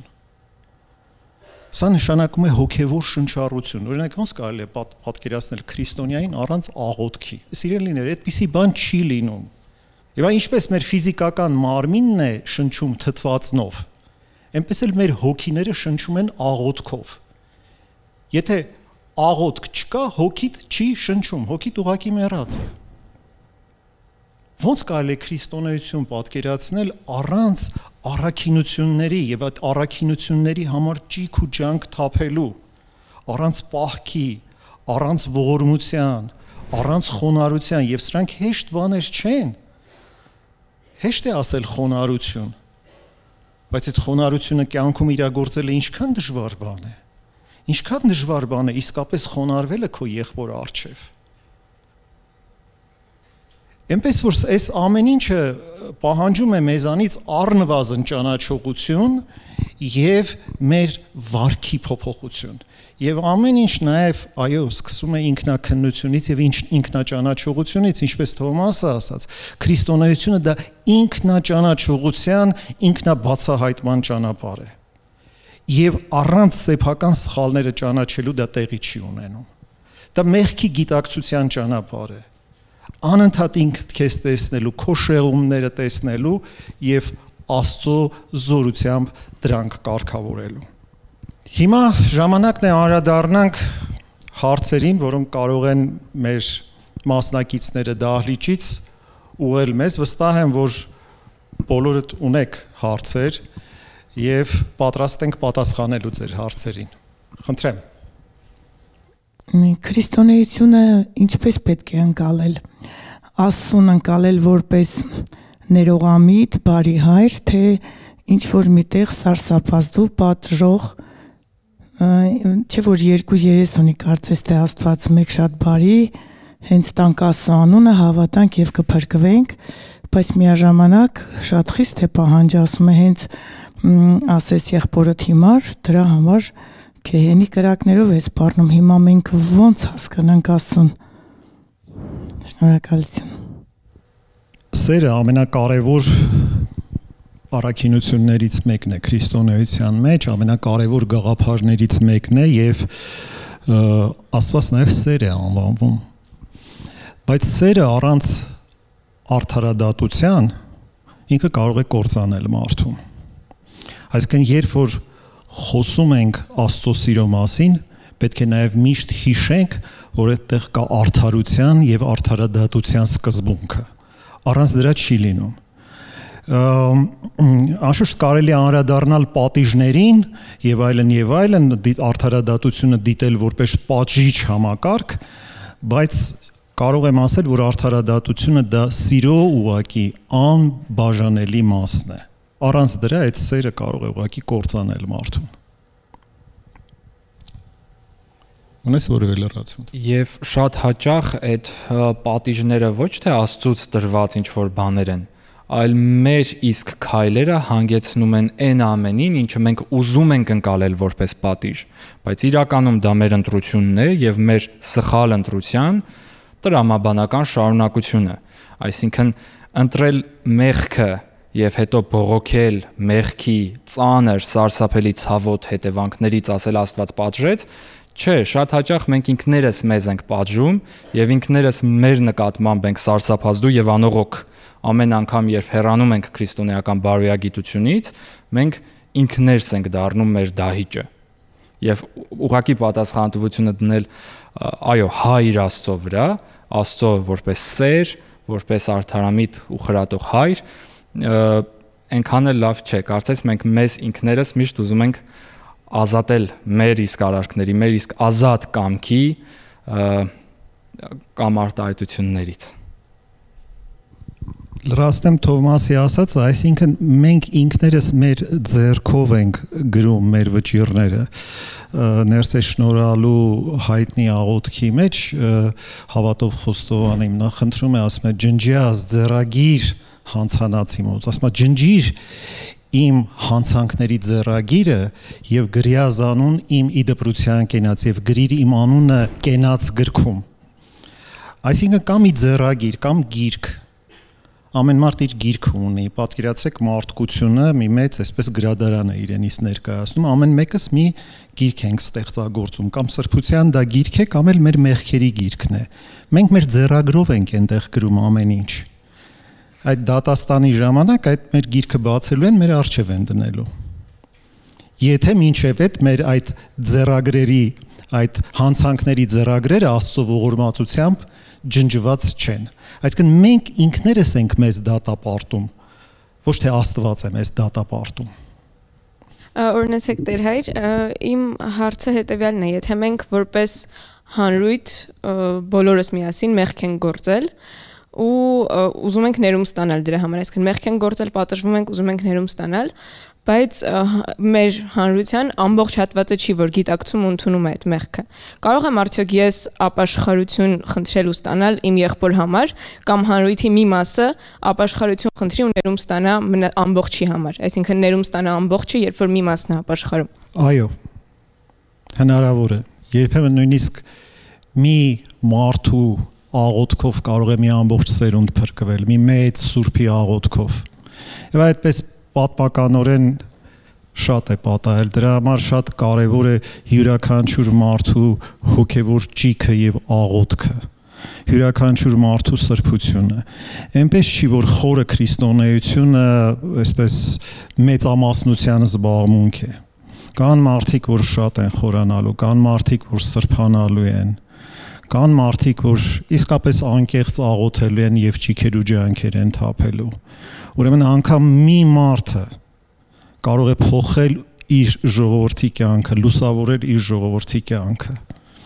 Սա նշանակում է հոգևոր շնչառություն։ Օրինակ, ոնց կարելի է պատկերացնել քրիստոնյային առանց աղոթքի։ Սիրելիներ, այդպիսի բան չի լինում։ Եվ ինչպես մեր ֆիզիկական մարմինն է շնչում թթվածնով, այնպես էլ մեր հոգիները շնչում են աղոթքով։ Եթե աղոթք չկա, հոգիդ չի շնչում, հոգիդ ուղակի մեռած է։ Ոնց կարելի է քրիստոնեություն պատկերացնել առանց առաքինությունների եւ այդ առաքինությունների համար ճիք ու ջանք թափելու, առանց պահքի, առանց ողորմության, առանց խոնարհության, եւ սրանք հեշտ բաներ չեն։ Հեշտ է ասել խոնարհություն, բայց այդ խոնարհությունը կյանքում իրագործելը ինչքան դժվար բան է։ Ինչքան դժվար բան է իսկապես խոնարհվելը քո եղբոր առջև։ Էնպես որ այս ամեն ինչը պահանջում է մեզանից առնվազն ճանաչողություն եւ մեր վարքի փոփոխություն։ Եվ ամեն ինչ նաեւ, այո, սկսում է ինքնակնությունից եւ ինքնաճանաչողությունից, ինչպես Թոմասը ասաց, քրիստոնեությունը դա ինքնաճանաչողության, ինքնաբացահայտման ճանապարհ է։ Եվ առանց սեփական սխալները ճանաչելու դա տեղի չի ունենում։ Դա մեղքի գիտակցության ճանապարհ է։ Անընդհատ ինքդ քեզ տեսնելու, քո շեղումները տեսնելու եւ Աստծո զորությամբ դրանք կարգավորելու։ Հիմա ժամանակն է անդրադառնանք հարցերին, որոնք կարող են մեր մասնակիցները դահլիճից ուղղել մեզ։ Վստահ եմ, որ բոլորդ ունեք հարցեր եւ պատրաստ ենք պատասխանելու ձեր հարցերին։ Խնդրեմ։ Քրիստոնեությունը ինչպես պետք է ընկալել։ Աստծուն ընկալել որպես ներողամիտ, բարի հայր, թե ինչ որ միտեղ սարսափազդու պատժող, չէ որ երկու երես ունի կարծես թե Աստված մեկ շատ բարի, հենց տանք Աստծո անունը հավատանք եւ կփրկվենք, բայց միաժամանակ շատ խիստ է պահանջ, ասում է հենց ասես եղբորդ հիմար, դրա համար Քեհենի կրակներով է սպառնում, հիմա մենք ոնց հասկանանք Աստծուն։ Շնորհակալություն։ Սերը ամենակարևոր առաքինություններից մեկն է քրիստոնեության մեջ, ամենակարևոր գաղափարներից մեկն է եւ Աստված նաեւ սեր է անվանվում։ Բայց սերը առանց արդարադատության ինքը կարող է կործանել մարդուն։ Այսինքն երբ որ խոսում ենք Աստծո սիրո մասին, պետք է նաև միշտ հիշենք, որ այդտեղ կա արդարության եւ արդարադատության սկզբունքը։ Առանց դրա չի լինում։ Անշուշտ կարելի է անդրադառնալ պատիժներին եւ այլն եւ այլն, արդարադատությունը դիտել որպես պատժիչ համակարգ, բայց կարող եմ ասել, որ արդարադատությունը դա սիրո ուղակի անբաժանելի մասն է։ Առանց դրա այդ սերը կարող է ուղղակի կործանել մարդուն։ Ունես որևէ լրացում։ Եվ շատ հաճախ այդ պատիժները ոչ թե Աստծուց տրված ինչ-որ բաներ են, այլ մեր իսկ քայլերը հանգեցնում են այն ամենին, ինչը մենք ուզում ենք ընկալել որպես պատիժ, բայց իրականում դա մեր ընտրությունն է եւ մեր սխալ ընտրության տրամաբանական շարունակությունը։ Այսինքն ընտրել մեղքը եւ հետո բողոքել մեղքի ծանր, սարսափելի ցավոտ հետևանքներից ասել Աստված պատժեց, չէ, շատ հաճախ մենք ինքներս մեզ ենք պատժում եւ ինքներս մեր նկատմամբ ենք սարսափազդու եւ անողոք։ Ամեն անգամ երբ հեռանում ենք քրիստոնեական բարոյագիտությունից, մենք ինքներս ենք դառնում մեր դահիճը։ Եվ ուղղակի պատասխանատվությունը դնել այո, հայր Աստծո վրա, Աստծո որպես սեր, որպես արդարամիտ ու խրատող հայր, այնքան էլ լավ չէ, կարծես մենք մեզ ինքներս միշտ ուզում ենք ազատել մեր իսկ արարքների, մեր իսկ ազատ կամքի կամ արտահայտություններից։ Լրացնեմ Թովմասի ասածը, այսինքն մենք ինքներս մեր ձեռքով ենք գրում մեր վճիռները։ Ներսե շնորհալու հայտնի աղոթքի մեջ հավատով խոստովանը իմ նախընտրում է, ասում է ջնջիած ձեռագիր հանցանացի մոտ, ասում է ջնջիր իմ հանցանքների ձեռագիրը եւ գրիազանուն իմ իդպրության կենաց եւ գրիր իմ անունը կենաց գրքում։ Այսինքն կամ ի ձեռագիր, կամ գիրք, ամեն մարդ իր գիրքը ունի, պատկերացրեք մարդկությունը մի մեծ այսպես գրադարան է իրենից ներկայացնում, ամեն մեկս մի գիրք ենք ստեղծագործում, կամ սրբության դա գիրք է, կամ էլ մեր մեղքերի գիրքն է։ Մենք մեր ձեռագրով ենք այնտեղ գրում ամեն ինչ։ Այդ դատաստանի ժամանակ այդ մեր գիրքը բացելու են, մեր առջև են դնելու։ Եթե մինչև այդ մեր այդ ձեռագրերի այդ հանցանքների ձեռագրերը Աստծո ողորմածությամբ ջնջված չեն։ Այսինքն մենք ինքներս ենք մեզ դատապարտում, ոչ թե Աստված է մեզ դատապարտում։ Օրինակ Տեր հայր, իմ հարցը հետևյալն է, եթե մենք որպես հանրույթ բոլորս միասին մեղք ենք գործել ու ուզում ենք ներում ստանալ դրա համար, այսինքն մեղք ենք գործել, պատժվում ենք, ուզում ենք ներում ստանալ, բայց մեր հանրության ամբողջ հատվածը չի, որ գիտակցում ու ընդունում է այդ մեղքը։ Կարող եմ արդյոք ես ապաշխարություն խնդրել ու ստանալ իմ եղբոր համար, կամ հանրույթի մի մասը ապաշխարություն խնդրի ու ներում ստանա ամբողջի համար, այսինքն ներում ստանա ամբողջը, երբ որ մի մասն է ապաշխարում։ Այո, հնարավոր է։ Երբեմն նույնիսկ մի մարդու աղոթքով կարող է մի ամբողջ սերունդ փրկվել, մի մեծ սուրբի աղոթքով։ Եվ այդպես պատմականորեն շատ է պատահել, դրա համար շատ կարևոր է յուրաքանչյուր մարդու հոգևոր ճիգը եւ աղոթքը, յուրաքանչյուր մարդու սրբությունը։ Այնպես չի, որ խորը քրիստոնեությունը այսպես մեծամասնության զբաղմունք է։ Կան մարդիկ, որ շատ են խորանալու, կան մարդիկ, որ սրբանալու են, կան մարդիկ, որ իսկապես անկեղծ աղոթելու են եւ ճիգեր ու ջանքեր են թափելու։ Ուրեմն անգամ մի մարդը կարող է փոխել իր ժողովրդի կյանքը, լուսավորել իր ժողովրդի կյանքը։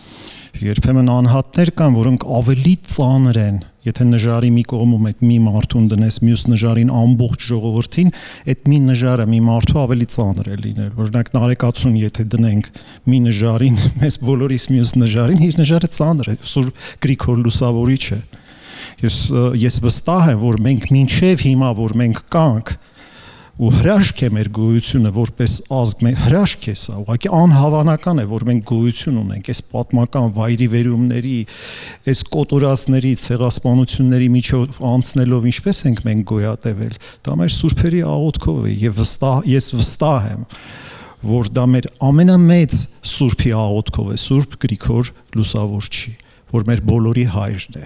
Երբեմն անհատներ կան, որոնք ավելի ծանր են, եթե նժարի մի կողմում այդ մի մարդուն դնես, մյուս նժարին ամբողջ ժողովրդին, այդ մի նժարը մի մարդու ավելի ծանր է լինել։ Օրինակ Նարեկացուն եթե դնենք մի նժարին, մեզ բոլորիս մյուս նժարին, իր նժարը ծանր է, Սուրբ Գրիգոր Լուսավորիչը։ Ես ես վստահ եմ, որ մենք մինչև հիմա, որ մենք կանք ու հրաշք է մեր գոյությունը որպես ազգ, հրաշք է սա, ուղղակի անհավանական է, որ մենք գոյություն ունենք այս պատմական վայրի վերումների, այս կոտորածների, ցեղասպանությունների միջով անցնելով ինչպես ենք մենք գոյատևել, դա մեր սուրբերի աղոթքով է եւ վստահ ես վստահ եմ, որ դա մեր ամենամեծ սուրբի աղոթքով է, Սուրբ Գրիգոր Լուսավորչի, որ մեր բոլորի հայրն է։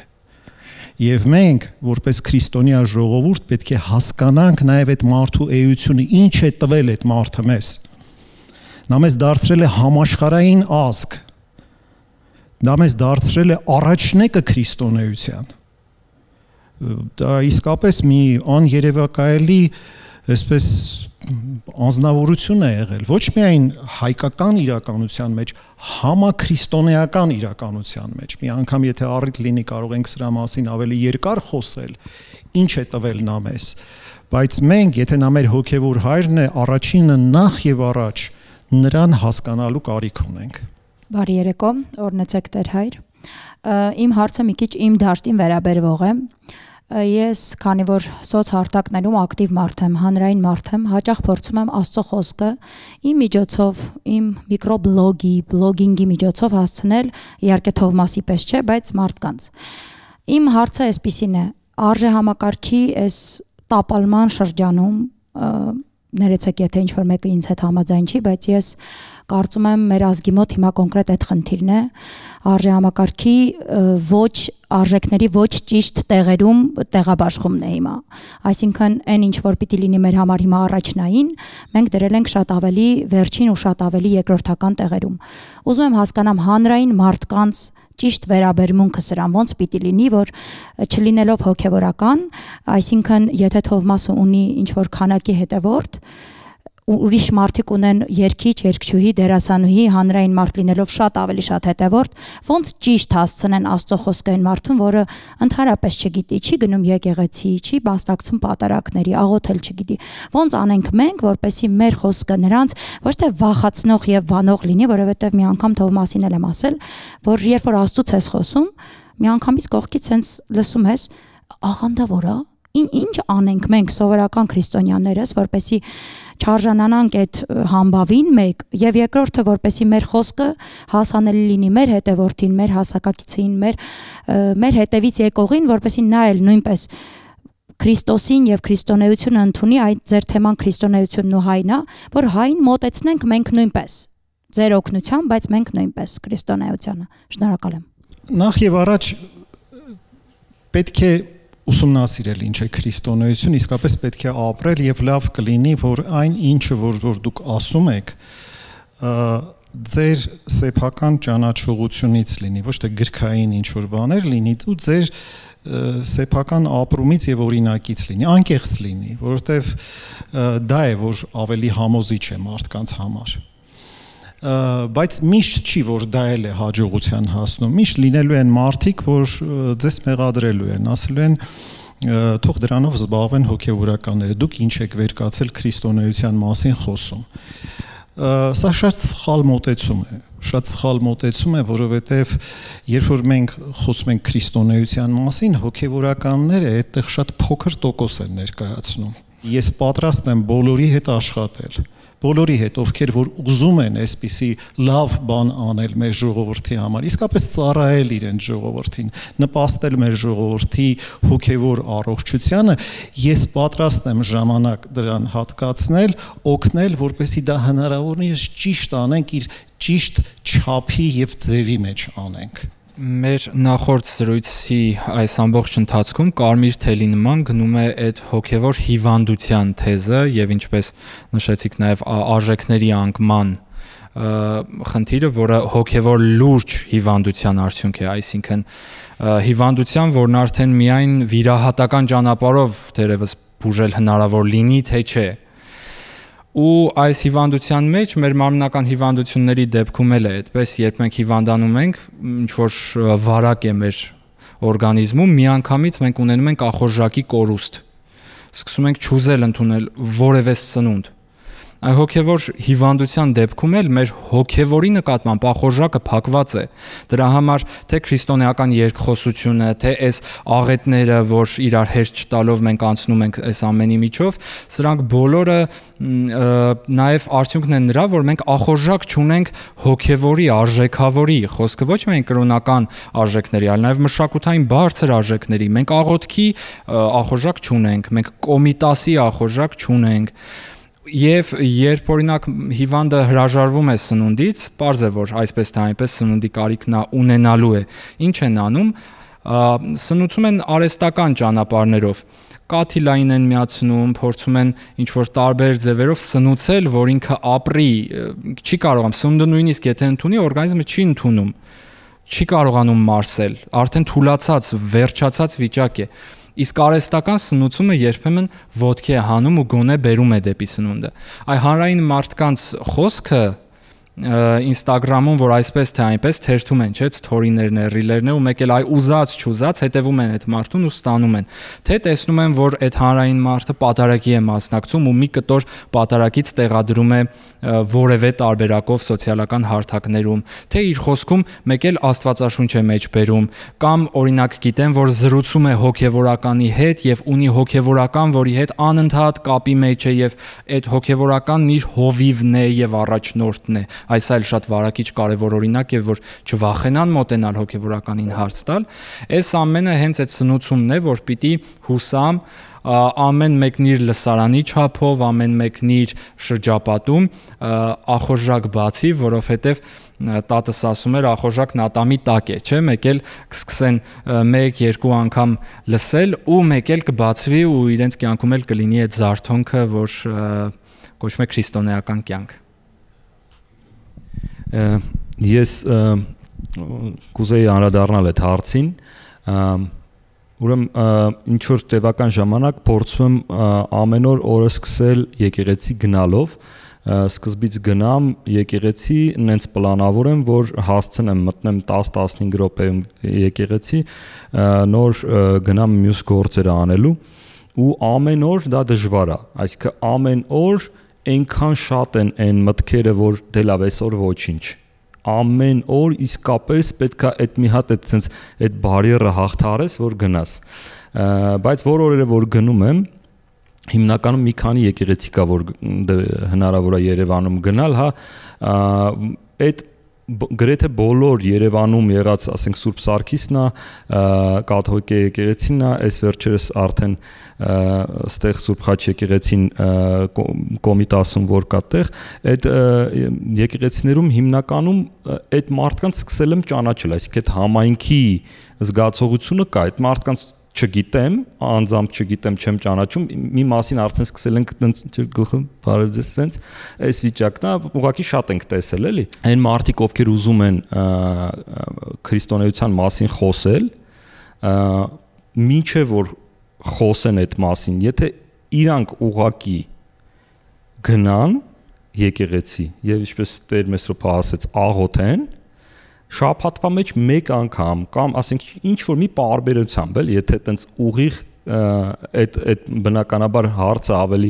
Եվ մենք, որպես քրիստոնյա ժողովուրդ, պետք է հասկանանք նաև այդ մարդու էությունը, ինչ է տվել այդ մարդը մեզ։ Նա մեզ դարձրել է համաշխարհային ազգ։ Դա մեզ դարձրել է առաջնեկը քրիստոնեության։ Դա իսկապես մի աներևակայելի, այսպես անձնավորություն է եղել, ոչ միայն հայկական իրականության մեջ, համաքրիստոնեական իրականության մեջ։ Մի անգամ եթե առիթ լինի, կարող ենք սրա մասին ավելի երկար խոսել, ինչ է տվել նա մեզ, բայց մենք, եթե նա մեր հոգևոր հայրն է, առաջինը նախ եւ առաջ նրան հասկանալու կարիք ունենք։ Բարի երեկո, օրհնեցեք Տեր հայր։ Իմ հարցը մի քիչ իմ դաշտին վերաբերող է։ Ես, քանի որ սոցհարտակներում ակտիվ մարդ եմ, հանրային մարդ եմ, հաճախ փորձում եմ Աստծո խոսքը իմ միջոցով, իմ միկրոբլոգի, բլոգինգի միջոցով հասցնել, իհարկե Թովմասի պես չէ, բայց մարդկանց։ Իմ հարցը այսպիսին է. արժե համակարգի այս տապալման շրջանում, ներեցեք, եթե ինչ-որ մեկը ինձ հետ համաձայն չի, բայց ես կարծում եմ մեր ազգի մոտ հիմա կոնկրետ այդ խնդիրն է, արժե համակարգի ոչ արժեքների ոչ ճիշտ տեղերում տեղաբաշխումն է հիմա։ Այսինքն այն ինչ որ պիտի լինի մեր համար հիմա առաջնային, մենք դրել ենք շատ ավելի վերջին ու շատ ավելի երկրորդական տեղերում։ Ուզում եմ հասկանամ հանրային մարդկանց ճիշտ վերաբերմունքը սրան ոնց պիտի լինի, որ չլինելով հոգևորական, այսինքն եթե Թովմասը ունի ինչ որ քանակի հետևորդ, ուրիշ մարդիկ ունեն երգիչ, երգչուհի, դերասանուհի, հանրային մարդ լինելով շատ ավելի շատ հետևորդ, ոնց ճիշտ հասցնեն Աստծո խոսքը այն մարդուն, որը ընդհանրապես չգիտի, չի գնում եկեղեցի, չի մասնակցում պատարակների, աղոթել չգիտի։ Ոնց անենք մենք, որպեսզի մեր խոսքը նրանց ոչ թե վախացնող եւ վանող լինի, որովհետեւ մի անգամ Թովմասին էլ եմ ասել, որ երբ որ Աստծուց ես խոսում, մի անգամից կողքից sense լսում ես, աղանդավոր է, ինչ անենք մենք սովորական քրիստոնյաներս, որպեսզի չարժանանանք այդ համբավին մեկ եւ երկրորդը որպեսի մեր խոսքը հասանելի լինի մեր հետևորդին, մեր հասակակիցին, մեր մեր հետևից եկողին, որպեսի նա էլ նույնպես Քրիստոսին եւ քրիստոնեությունը ընդունի, այդ ձեր թեման քրիստոնեությունն ու հայն է, որ հայն մոտեցնենք մենք նույնպես ձեր օգնությամբ, բայց մենք նույնպես քրիստոնեությանը։ Շնորհակալ եմ։ Նախ եւ առաջ պետք է ուսումնասիրել ինչ է քրիստոնեություն, իսկապես պետք է ապրել եւ լավ կլինի, որ այն ինչը որ որ դուք ասում եք, ձեր սեփական ճանաչողությունից լինի, ոչ թե գրքային ինչ որ բաներ լինի, ու ձեր սեփական ապրումից եւ օրինակից լինի, անկեղծ լինի, որովհետեւ դա է, որ ավելի համոզիչ է մարդկանց համար։ Բայց միշտ չի, որ դա էլ է հաջողության հասնում, միշտ լինելու են մարդիկ, որ ձեզ մեղադրելու են, ասելու են թող դրանով զբաղվեն հոգևորականները, դուք ինչ եք վերկացել քրիստոնեության մասին խոսում։ Սա շատ սխալ մոտեցում է, շատ սխալ մոտեցում է, որովհետև երբ որ մենք խոսում ենք քրիստոնեության մասին, հոգևորականները այդտեղ շատ փոքր տոկոս են ներկայացնում։ Ես պատրաստ եմ բոլորի հետ աշխատել, բոլորի հետ, ովքեր որ ուզում են այսպիսի լավ բան անել մեր ժողովրդի համար, իսկապես ծառայել իրենց ժողովրդին, նպաստել մեր ժողովրդի հոգևոր առողջությանը, ես պատրաստ եմ ժամանակ դրան հատկացնել, օգնել, որպեսզի դա հնարավորինս ճիշտ անենք, իր ճիշտ չափի եւ ձևի մեջ անենք։ Մեր նախորդ զրույցի այս ամբողջ ընթացքում կարմիր թելի նման գնում է այդ հոգևոր հիվանդության թեզը եւ ինչպես նշեցիք նաեւ արժեքների անկման խնդիրը, որը հոգևոր լուրջ հիվանդության արդյունք է, այսինքն հիվանդության, որն արդեն միայն վիրահատական ճանապարհով դերևս բուժել հնարավոր լինի, թե չէ։ Ու այս հիվանդության մեջ մեր մարմնական հիվանդությունների դեպքում էլ է այդպես, երբ մենք հիվանդանում ենք, ինչ որ վարակ է մեր օրգանիզմում, միանգամից մենք ունենում ենք ախորժակի կորուստ։ Սկսում ենք չուզել ընդունել որևէ սնունդ։ Այ հոգևոր հիվանդության դեպքում էլ մեր հոգևորի նկատմամբ ախորժակը փակված է։ Դրա համար թե քրիստոնեական երկխոսությունը, թե այս աղետները, որ իրար հերթ չտալով մենք անցնում ենք այս ամենի միջով, սրանք բոլորը նաև արդյունքն են նրա, որ մենք ախորժակ չունենք հոգևորի, արժեքավորի, խոսքը ոչ միայն կրոնական արժեքների, այլ նաև մշակութային բարձր արժեքների։ Մենք աղոթքի ախորժակ չունենք, մենք կոմիտասի ախորժակ չունենք։ Եվ երբ օրինակ հիվանդը հրաժարվում է սնունդից, պարզ է, որ այսպես թե այնպես սնունդի կարիքն ունենալու է։ Ինչ են անում, սնուցում են արհեստական ճանապարհներով, կաթիլային են միացնում, փորձում են ինչ-որ տարբեր ձևերով սնուցել, որ ինքը ապրի, չի կարողանում, սնունդը նույնիսկ եթե ընդունի, օրգանիզմը չի ընդունում, չի կարողանում մարսել, արդեն թուլացած, վերջացած վիճակ է։ Իսկ արհեստական սնուցումը երբեմն ոտքի է հանում ու գոնե բերում է դեպի սնունդը։ Այ հանրային մարդկանց խոսքը Instagram-ում, որ այսպես թե այնպես թերթում են, չէ՞, սթորիներն, ռիլերն ու մեկ էլ այ ուզած չուզած հետևում են այդ մարդուն ու ստանում են։ Թե տեսնում են, որ այդ հանրային մարդը պատարագի է մասնակցում ու մի կտոր պատարագից տեղադրում է որևէ տարբերակով սոցիալական հարթակներում, թե իր խոսքում մեկ էլ Աստվածաշունչ է մեջ բերում, կամ օրինակ գիտեն, որ զրուցում է հոգևորականի հետ եւ ունի հոգևորական, որի հետ անընդհատ կապի մեջ է եւ այդ հոգևորականն իր հովիվն է եւ առաջնորդն է։ Այս այլ շատ վարակիչ կարևոր օրինակ է, որ չվախենան մոտենալ հոգևորականին հարց տալ։ Այս ամենը հենց այդ սնուցումն է, որ պիտի հուսամ ամեն մեկն իր լսարանի չափով, ամեն մեկն իր շրջապատում ախորժակ բացի, որովհետև տատս ասում էր ախորժակն ատամի տակ է, չէ՞, մեկ էլ կսկսեն մեկ-երկու անգամ լսել ու մեկ էլ կբացվի ու իրենց կյանքում էլ կլինի այդ զարթոնքը, որ կոչվում է քրիստոնեական կյանք։ Ես կուզեի անդրադառնալ այդ հարցին, ուրեմն ինչ որ տևական ժամանակ փորձում եմ ամեն օր օրը սկսել եկեղեցի գնալով, սկզբից գնամ եկեղեցի, նենց պլանավորեմ, որ հասցնեմ մտնեմ տաս-տասնհինգ րոպեում եկեղեցի, նոր գնամ մյուս գործերը անելու ու ամեն օր դա դժվար է, այսինքն ամեն օր այնքան շատ են այն մտքերը, որ դե լավ այսօր ոչինչ, ամեն օր իսկապես պետք է այդ մի հատ այդ sense այդ բարիերը հաղթարես, որ գնաս, բայց որ օրերը որ գնում եմ, հիմնականում մի քանի եկեղեցի կա, որ հնարավոր է Երևանում գնալ, հա, այդ գրեթե բոլոր Երևանում եղած, ասենք Սուրբ Սարգիսն է, կաթողիկ եկեղեցին է, այս վերջերս արդեն ստեղ Սուրբ Խաչ եկեղեցին կոմիտասում որ կա տեղ, այդ եկեղեցիներում հիմնականում այդ մարդկանց սկսել եմ ճանաչել, այսինքն այդ համայնքի զգացողությունը կա, այդ մարդկանց չգիտեմ, անձամբ չգիտեմ, չեմ ճանաչում, մի մասին արդեն սկսել ենք տենց գլխը բարեձես տենց այս վիճակն է, ուղղակի շատ ենք տեսել, էլի։ Այն մարդիկ, ովքեր ուզում են քրիստոնեության մասին խոսել, մինչև որ խոսեն այդ մասին, եթե իրանք ուղղակի գնան եկեղեցի եւ ինչպես Տեր Մեսրոպը ասեց, աղոթեն, շաբաթվա մեջ մեկ անգամ կամ ասենք ինչ որ մի պարբերությամբ էլ եթե տենց ուղիղ այդ այդ բնականաբար հարցը ավելի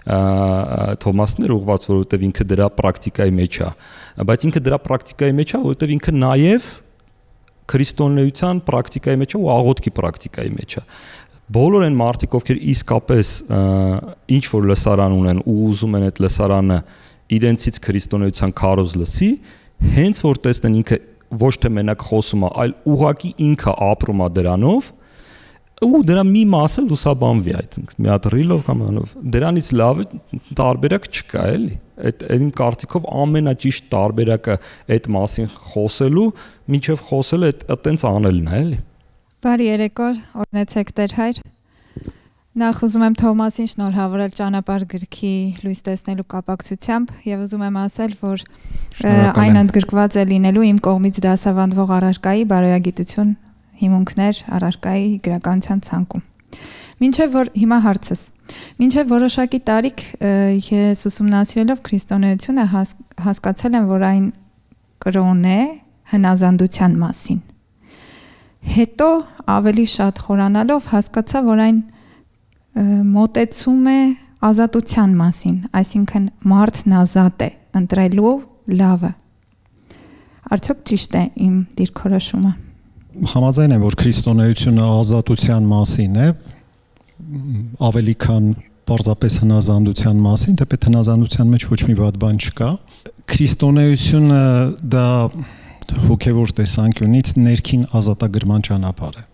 Թոմասներ ուղված որովհետև ինքը դրա պրակտիկայի մեջ է բայց ինքը դրա պրակտիկայի մեջ է որովհետև ինքը նաև քրիստոնեության պրակտիկայի մեջ է ու աղոթքի պրակտիկայի մեջ է բոլոր այն մարդիկ ովքեր իսկապես ինչ որ լսարան ունեն ու ուզում են այդ լսարանը իրենցից քրիստոնեության քարոզ լսի հենց որ տեսնեն ինքը ոչ թե մենակ խոսում է, այլ ուղակի ինքը ապրում է դրանով, ու դրա մի մասը լուսաբանվի այդ մի հատ ռիլով կամ անով։ Դրանից լավ տարբերակ չկա, էլի։ Այդ իմ կարծիքով ամենաճիշտ տարբերակը այդ մասին խոսելու, մինչև խոսելը այտենց անելն է, էլի։ Բարի երեկո, օրհնեցեք Տեր Հայր։ Նախ ուզում եմ Թոմասին շնորհավորել ճանապարհ գրքի լույս տեսնելու կապակցությամբ եւ ուզում եմ ասել, որ այն ընդգրկված է լինելու իմ կողմից դասավանդվող առարկայի բարոյագիտություն հիմունքներ առարկայի գրականության ցանկում։ Մինչև որ հիմա հարցս։ Մինչև որոշակի տարիք ես ուսումնասիրելով քրիստոնեությունը հասկացել եմ, որ այն կրոն է հնազանդության մասին։ Հետո ավելի շատ խորանալով հասկացա, որ այն մոտեցում է ազատության մասին, այսինքն մարդն ազատ է ընտրելու լավը։ Արդյոք ճիշտ է իմ դիրքորոշումը։ Համաձայն եմ, որ քրիստոնեությունը ազատության մասին է, ավելի քան պարզապես հնազանդության մասին, թեպետ հնազանդության մեջ ոչ մի վատ բան չկա։ Քրիստոնեությունը դա հոգևոր տեսանկյունից ներքին ազատագրման ճանապարհ է։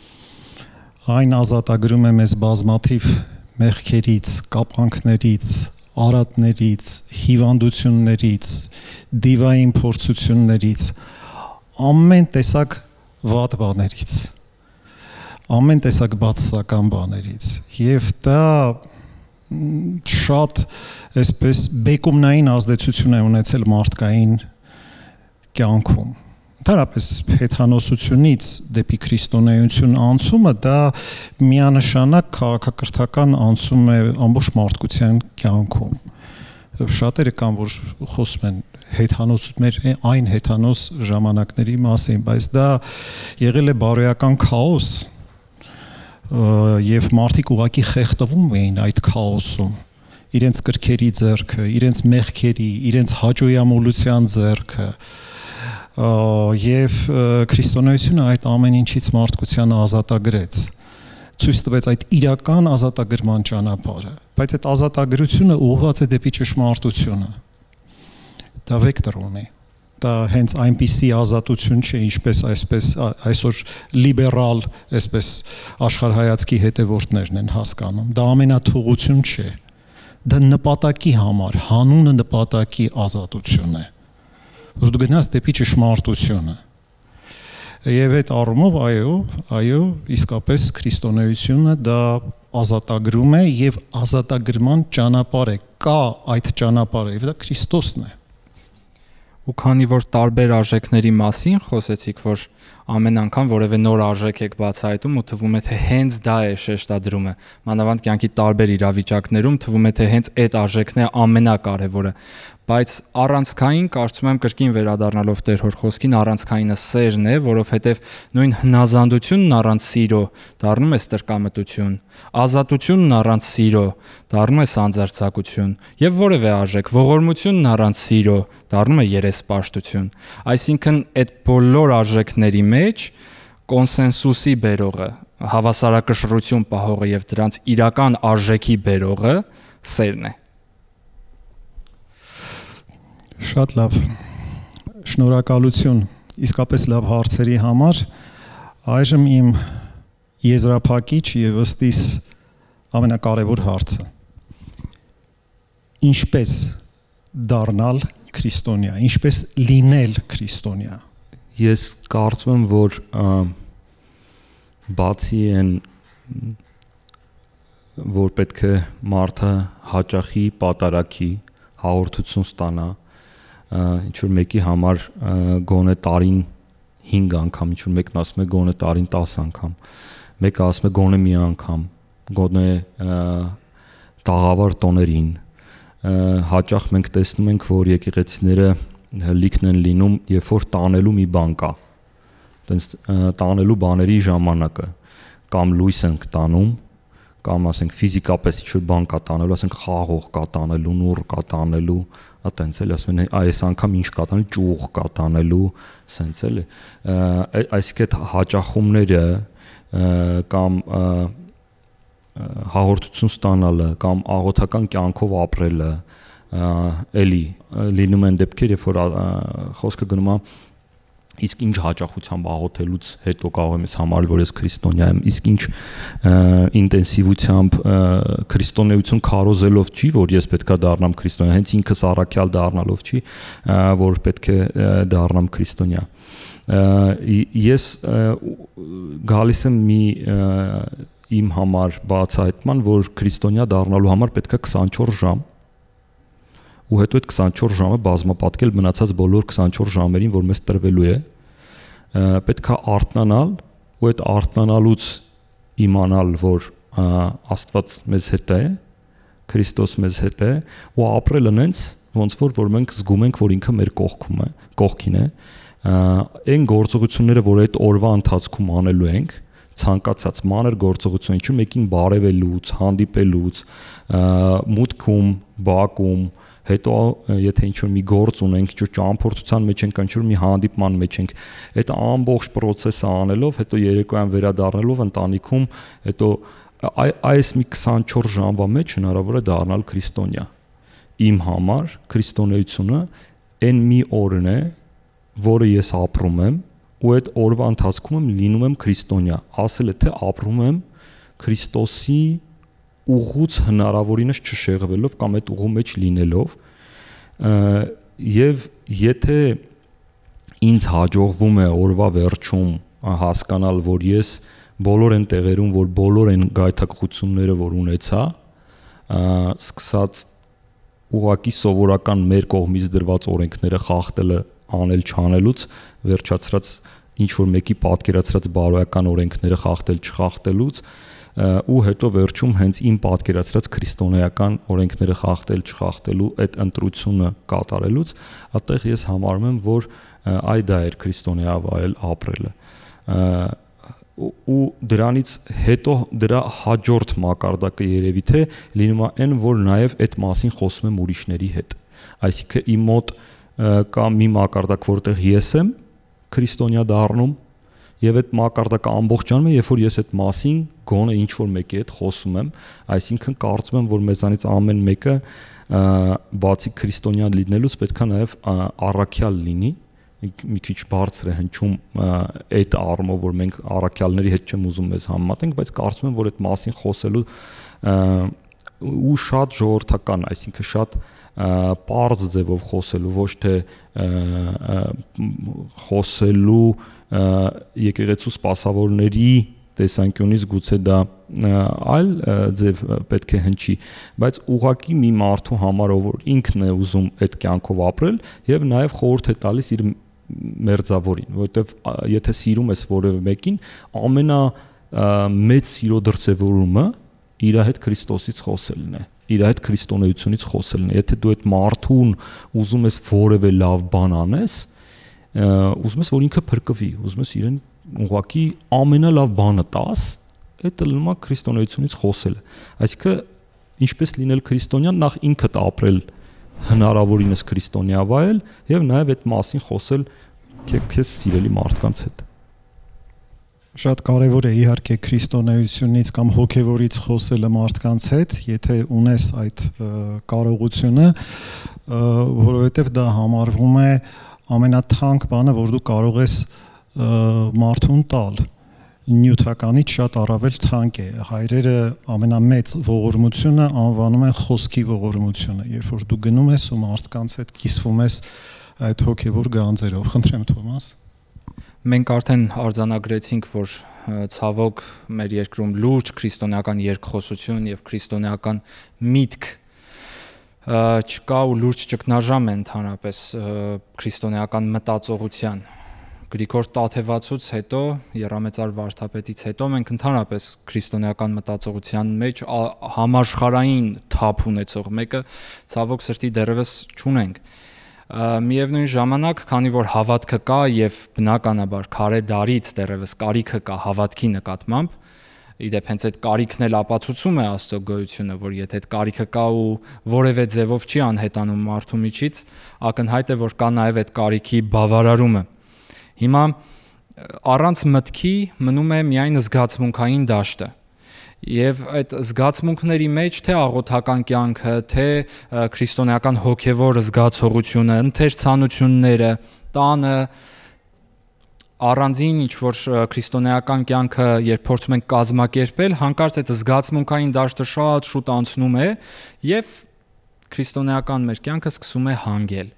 Այն ազատագրում է մեզ բազմաթիվ մեղքերից, կապանքներից, արատներից, հիվանդություններից, դիվային փորձություններից, ամեն տեսակ վատ բաներից, ամեն տեսակ բացասական բաներից, եւ դա շատ այսպես բեկումնային ազդեցություն է ունեցել մարդկային կյանքում։ Ընդհանրապես հեթանոսությունից դեպի քրիստոնեություն անցումը դա միանշանակ քաղաքակրթական անցում է ամբողջ մարդկության կյանքում։ Շատերը կան, որ խոսում են հեթանոսներ, այն հեթանոս ժամանակների մասին, բայց դա եղել է բարոյական քաոս եւ մարդիկ ուղղակի խեղդվում էին այդ քաոսում։ Իրենց կրքերի ձեռքը, իրենց մեղքերի, իրենց հաջոյամոլության ձեռքը եւ քրիստոնեությունը այդ ամեն ինչից մարդկությանը ազատագրեց, ցույց տվեց այդ իրական ազատագրման ճանապարհը, բայց այդ ազատագրությունը ուղղված է դեպի ճշմարտությունը, դա վեկտոր ունի, դա հենց այնպիսի ազատություն չէ, ինչպես այսպես այսօր լիբերալ, այսպես աշխարհայացքի հետևորդներն են հասկանում, դա ամենաթողություն չէ, դա նպատակի համար, հանունը նպատակի ազատություն է, որ դու գնաս դեպի ճշմարտությունը։ Եվ այդ առումով այո, այո, իսկապես քրիստոնեությունը դա ազատագրում է եւ ազատագրման ճանապարհ է, կա այդ ճանապարհը եւ դա Քրիստոսն է։ Ու քանի որ տարբեր արժեքների մասին խոսեցիք, որ ամեն անգամ որևէ նոր արժեք եք բացահայտում ու թվում է թե հենց դա է շեշտադրումը, մանավանդ կյանքի տարբեր իրավիճակներում թվում է թե հենց այդ արժեքն է ամենակարևորը, բայց առանցքային կարծում եմ կրկին վերադառնալով Տեր Հոր խոսքին առանցքայինը սերն է, որովհետև նույն հնազանդությունն առանց սիրո դառնում է ստրկամտություն, ազատությունն առանց սիրո դառնում է սանձարձակություն եւ որևէ արժեք, ողորմությունն առանց սիրո դառնում է երեսպաշտություն։ Այսինքն այդ բոլոր արժեքների մեջ կոնսենսուսի բերողը, հավասարակշռություն պահողը եւ դրանց իրական արժեքի բերողը սերն է։ Շատ լավ, շնորհակալություն, իսկապես լավ հարցերի համար, այժմ իմ եզրափակիչ եւ ըստիս ամենակարևոր հարցը։ Ինչպես դառնալ քրիստոնյա, ինչպես լինել քրիստոնյա։ Ես կարծում եմ, որ բացի են որ պետք է մարդը հաճախի պատարակի հաղորդություն ստանա ինչ որ մեկի համար գոնե տարին հինգ անգամ ինչ որ մեկն ասում է գոնե տարին տասը անգամ մեկը ասում է գոնե մի անգամ գոնե տաղավար տոներին հաճախ մենք տեսնում ենք որ եկեղեցիները լիքն են լինում երբ որ տանելու մի բան կա տենց տանելու բաների ժամանակը կամ լույս ենք տանում կամ ասենք ֆիզիկապես ինչ-որ բան կա տանելու, ասենք խաղող կա տանելու, նուռ կա տանելու, այտենց էլ ասում են այս անգամ ինչ կա տանելու, ճյուղ կա տանելու, սենց էլ այսինքն այդ հաճախումները կամ հաղորդություն ստանալը կամ աղոթական կյանքով ապրելը էլի լինում են դեպքեր, երբ որ խոսքը գնում է իսկ ինչ հաճախությամբ աղոթելուց հետո կարող եմ ես համարել, որ ես քրիստոնյա եմ, իսկ ինչ ինտենսիվությամբ քրիստոնեություն քարոզելով չի, որ ես պետքա դառնամ քրիստոնյա, հենց ինքս առաքյալ դառնալով չի, որ պետք է դառնամ քրիստոնյա։ Ես գալիս եմ մի իմ համար բացահայտման, որ քրիստոնյա դառնալու համար պետքա քսանչորս ժամ ու հետո այդ քսանչորս ժամը բազմապատկել մնացած բոլոր քսանչորս ժամերին, որ մեզ տրվելու է, պետք է արթնանալ ու այդ արթնանալուց իմանալ, որ Աստված մեզ հետ է, Քրիստոս մեզ հետ է ու ապրել այնց, ոնց որ որ մենք զգում ենք, որ ինքը մեր կողքում է, կողքին է, այն գործողությունները, որ այդ օրվա ընթացքում անելու ենք, ցանկացած մանր գործողություն, ինչու մեկին բարևելուց, հանդիպելուց, մուտքում, բակում հետո եթե ինչ-որ մի գործ ունենք, ինչ-որ ճամփորդության մեջ ենք, ինչ-որ մի հանդիպման մեջ ենք, այդ ամբողջ process-ը անելով, հետո երեկոյան վերադառնալով ընտանիքում, հետո այս մի քսանչորս ժամվա մեջ հնարավոր է դառնալ քրիստոնյա։ Իմ համար քրիստոնեությունը այն մի օրն է, որը ես ապրում եմ, ու այդ օրվա ընթացքում եմ լինում եմ քրիստոնյա։ Ասել է թե ապրում եմ Քրիստոսի ուղուց հնարավորինս չշեղվելով կամ այդ ուղու մեջ լինելով եւ եթե ինձ հաջողվում է օրվա վերջում հասկանալ, որ ես բոլոր այն տեղերում, որ բոլոր այն գայթակղությունները, որ ունեցա, սկսած ուղակի սովորական մեր կողմից դրված օրենքները խախտելը անել չանելուց վերջացրած ինչ որ մեկի պատկերացրած բարոյական օրենքները խախտել չխախտելուց ու հետո վերջում հենց իմ պատկերացրած քրիստոնեական օրենքները խախտել չխախտելու այդ ընտրությունը կատարելուց այդտեղ ես համարում եմ, որ այ դա էր քրիստոնեա վայել ապրելը ու դրանից հետո դրա հաջորդ մակարդակը երևի թե լինում է այն, որ նաև այդ մասին խոսում եմ ուրիշների հետ, այսինքն իմ մոտ կա մի մակարդակ, որտեղ ես եմ քրիստոնյա դառնում եւ այդ մակարդակը ամբողջանում է, երբ որ ես այդ մասին գոնե ինչ որ մեկի հետ խոսում եմ, այսինքն կարծում եմ, որ մեզանից ամեն մեկը բացի քրիստոնյա լինելուց պետք է նաեւ առաքյալ լինի, մի քիչ բարձր է հնչում այդ առումով, որ մենք առաքյալների հետ չեմ ուզում մեզ համեմատենք, բայց կարծում եմ, որ այդ մասին խոսելու ու շատ ժողովրդական, այսինքն շատ պարզ ձևով խոսելու, ոչ թե խոսելու եկեղեցու սպասավորների տեսանկյունից գուցե դա այլ ձև պետք է հնչի, բայց ուղղակի մի մարդու համար, որ ինքն է ուզում այդ կյանքով ապրել եւ նաեւ խորհուրդ է տալիս իր մերձավորին, որովհետեւ եթե սիրում ես որևէ մեկին, ամենա մեծ սիրո դրսևորումը իր հետ Քրիստոսից խոսելն է, իր հետ քրիստոնեությունից խոսելն է։ Եթե դու այդ մարդուն ուզում ես որևէ լավ բան անես, ուզում ես որ ինքը փրկվի, ուզում ես իրեն ուղղակի ամենալավ բանը տաս, այդ լինում է քրիստոնեությունից խոսելը։ Այսինքն ինչպես լինել քրիստոնյա, նախ ինքդ ապրել հնարավորինս քրիստոնյա վայել եւ նաեւ այդ մասին խոսել քեզ սիրելի մարդկանց հետ։ Շատ կարևոր է իհարկե քրիստոնեությունից կամ հոգևորից խոսելը մարդկանց հետ, եթե ունես այդ կարողությունը, որովհետև դա համարվում է ամենաթանկ բանը, որ դու կարող ես մարդուն տալ։ Նյութականից շատ առավել թանկ է։ Հայրերը ամենամեծ ողորմությունը անվանում են խոսքի ողորմությունը, երբ որ դու գնում ես ու մարդկանց հետ կիսվում ես այդ հոգևոր գանձերով։ Խնդրեմ Թոմաս։ մենք արդեն արձանագրեցինք, որ ցավոք մեր երկրում լուրջ քրիստոնեական երկխոսություն եւ քրիստոնեական միտք չկա ու լուրջ ճգնաժամ է ընդհանրապես քրիստոնեական մտածողության։ Գրիգոր Տաթևացուց հետո, Եռամեծար վարդապետից հետո մենք ընդհանրապես քրիստոնեական մտածողության մեջ համաշխարհային թափ ունեցող մեկը ցավոք սրտի դեռևս չունենք։ Միևնույն ժամանակ, քանի որ հավատքը կա եւ բնականաբար քարե դարից դեռևս կարիքը կա հավատքի նկատմամբ, իդեպ հենց այդ կարիքն էլ ապացուցում է Աստծո գոյությունը, որ եթե այդ կարիքը կա ու որևէ ձևով չի անհետանում մարդու միջից, ակնհայտ է, որ կա նաեւ այդ կարիքի բավարարումը։ Հիմա առանց մտքի մնում է միայն զգացմունքային դաշտը։ Եվ այդ զգացմունքների մեջ թե աղոթական կյանքը, թե քրիստոնեական հոգևոր զգացողությունը, ընթերցանությունները, տանը առանձին ինչ որ քրիստոնեական կյանքը երբ փորձում ենք կազմակերպել, հանկարծ այդ զգացմունքային դաշտը շատ շուտ անցնում է եւ քրիստոնեական մեր կյանքը սկսում է հանգել։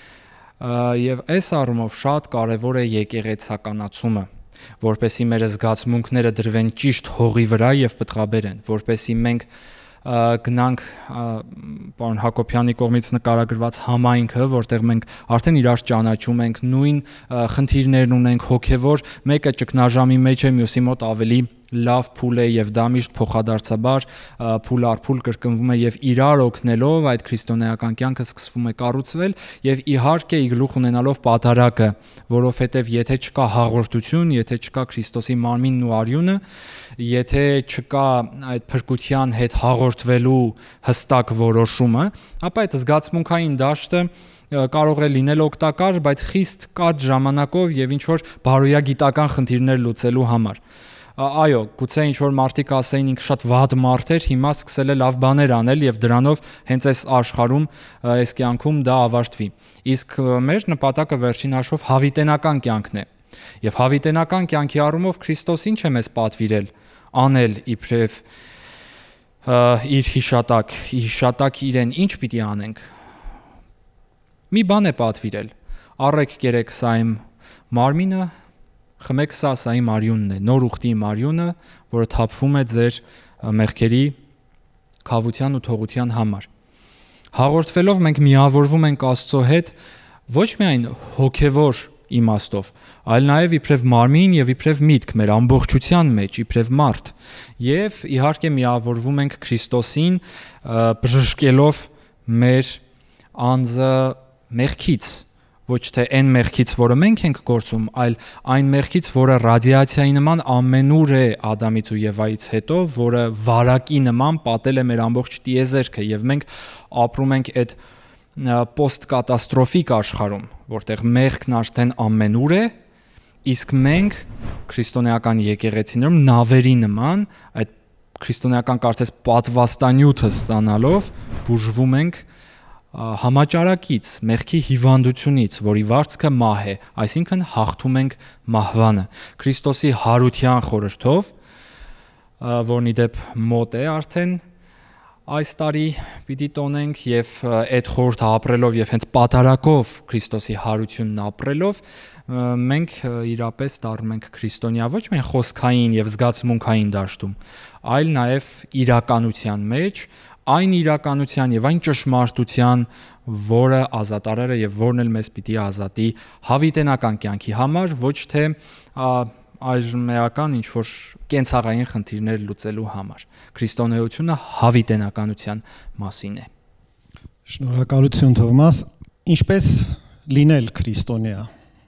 Եվ այս առումով շատ կարևոր է եկեղեցականացումը, որպեսզի մեր զգացմունքները դրվեն ճիշտ հողի վրա եւ պտղաբերեն, որպեսզի մենք գնանք պարոն Հակոբյանի կողմից նկարագրված համայնքը, որտեղ մենք արդեն իրար ճանաչում ենք, նույն խնդիրներն ունենք հոգևոր, մեկը ճգնաժամի մեջ է, մյուսի մոտ ավելի լավ փուլ է եւ դա միշտ փոխադարձաբար փուլ առ փուլ կրկնվում է եւ իրար օգնելով այդ քրիստոնեական կյանքը սկսվում է կառուցվել եւ իհարկե իգլուխ ունենալով պատարակը, որովհետեւ եթե չկա հաղորդություն, եթե չկա Քրիստոսի մարմինն ու արյունը, եթե չկա այդ փրկության հետ հաղորդվելու հստակ որոշումը, ապա այդ զգացմունքային դաշտը կարող է լինել օգտակար, բայց խիստ կարճ ժամանակով եւ ինչ որ բարոյագիտական խնդիրներ լուծելու համար։ Այո, գուցե ինչ որ մարդիկ ասեին ինքը շատ վատ մարդ էր, հիմա սկսել է լավ բաներ անել եւ դրանով հենց այս աշխարհում, այս կյանքում դա ավարտվի։ Իսկ մեր նպատակը վերջին հաշվով հավիտենական կյանքն է։ Եվ հավիտենական կյանքի առումով Քրիստոս ինչ է մեզ պատվիրել անել իբրև իր հիշատակ, հիշատակ իրեն ինչ պիտի անենք։ Մի բան է պատվիրել. առեք կերեք սա իմ մարմինը, խմեք սա, սա իմ արյունն է, նոր ուխտի իմ արյունը, որը թափվում է ձեր մեղքերի քավության ու թողության համար։ Հաղորդվելով մենք միավորվում ենք Աստծո հետ ոչ միայն հոգևոր իմաստով, այլ նաև իբրև մարմին եւ իբրև միտք մեր ամբողջության մեջ, իբրև մարդ, եւ իհարկե միավորվում ենք Քրիստոսին, բժշկելով մեր անձը մեղքից, ոչ թե այն մեղքից, որը մենք ենք գործում, այլ այն մեղքից, որը ռադիացիայի նման ամենուր է Ադամից ու Եվայից հետո, որը վարակի նման պատել է մեր ամբողջ տիեզերքը եւ մենք ապրում ենք այդ պոստկատաստրոֆիկ աշխարհում, որտեղ մեղքն արդեն ամենուր է, իսկ մենք քրիստոնեական եկեղեցիներում նավերի նման այդ քրիստոնեական կարծես պատվաստանյութը ստանալով բուժվում ենք համաճարակից, մեղքի հիվանդությունից, որի վարձքը մահ է, այսինքն հաղթում ենք մահվանը։ Քրիստոսի հարության խորհրդով, որն իդեպ մոտ է արդեն այս տարի պիտի տոնենք եւ այդ խորհուրդը ապրելով եւ հենց պատարակով Քրիստոսի հարությունն ապրելով մենք իրապես դառնում ենք քրիստոնյա ոչ միայն խոսքային եւ զգացմունքային դաշտում, այլ նաեւ իրականության մեջ, այն իրականության եւ այն ճշմարտության, որը ազատարար է եւ որն էլ մեզ պիտի ազատի հավիտենական կյանքի համար, ոչ թե այժմեական ինչ որ կենցաղային խնդիրներ լուծելու համար։ Քրիստոնեությունը հավիտենականության մասին է։ Շնորհակալություն Թովմաս, ինչպես լինել քրիստոնյա։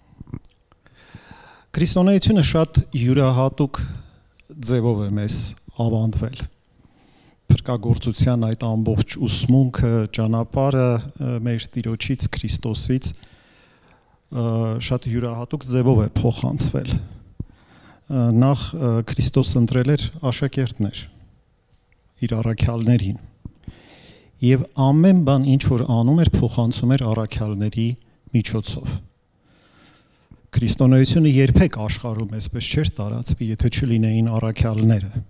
Քրիստոնեությունը շատ յուրահատուկ ձևով է մեզ ավանդվել։ Փրկagorցության այդ ամբողջ ուսմունքը, ճանապարհը մեր Տիրոջից Քրիստոսից շատ յուրահատուկ ձևով է փոխանցվել։ Նախ Քրիստոս ընտրել էր աշակերտներ իր առաքյալներին եւ ամեն բան ինչ որ անում էր փոխանցում էր առաքյալների միջոցով։ Քրիստոնեությունը երբեք աշխարհում այսպես չէր տարածվի, եթե չլինեին առաքյալները։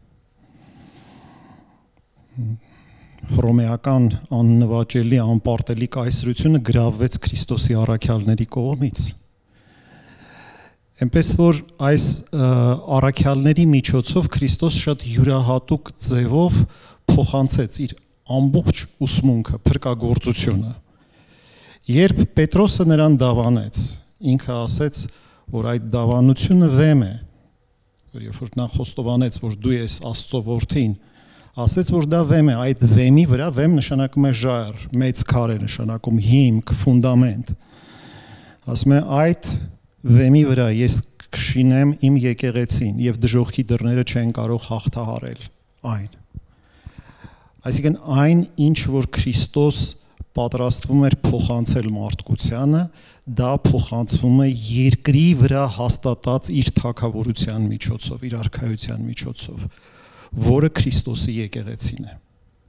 Հռոմեական աննվաճելի անպարտելի կայսրությունը գրավվեց Քրիստոսի առաքյալների կողմից։ Այնպես որ այս առաքյալների միջոցով Քրիստոս շատ յուրահատուկ ձևով փոխանցեց իր ամբողջ ուսմունքը, փրկagorցությունը։ Երբ Պետրոսը նրան դավանեց, ինքը ասեց, որ այդ դավանությունը վեմ է, որ երբ որ նա խոստովանեց, որ դու ես Աստծո որդին, ասեց, որ դա վեմ է, այդ վեմի վրա, վեմ նշանակում է ժայռ, մեծ քար է նշանակում, հիմք, ֆունդամենտ։ Ասում է, այդ վեմի վրա ես կշինեմ իմ եկեղեցին եւ դժոխքի դռները չեն կարող հաղթահարել այն։ Այսինքն այն, ինչ որ Քրիստոս պատրաստվում էր փոխանցել մարդկությանը, դա փոխանցվում է երկրի վրա հաստատած իր թագավորության միջոցով, իր արքայության միջոցով, որը Քրիստոսի եկեղեցին է։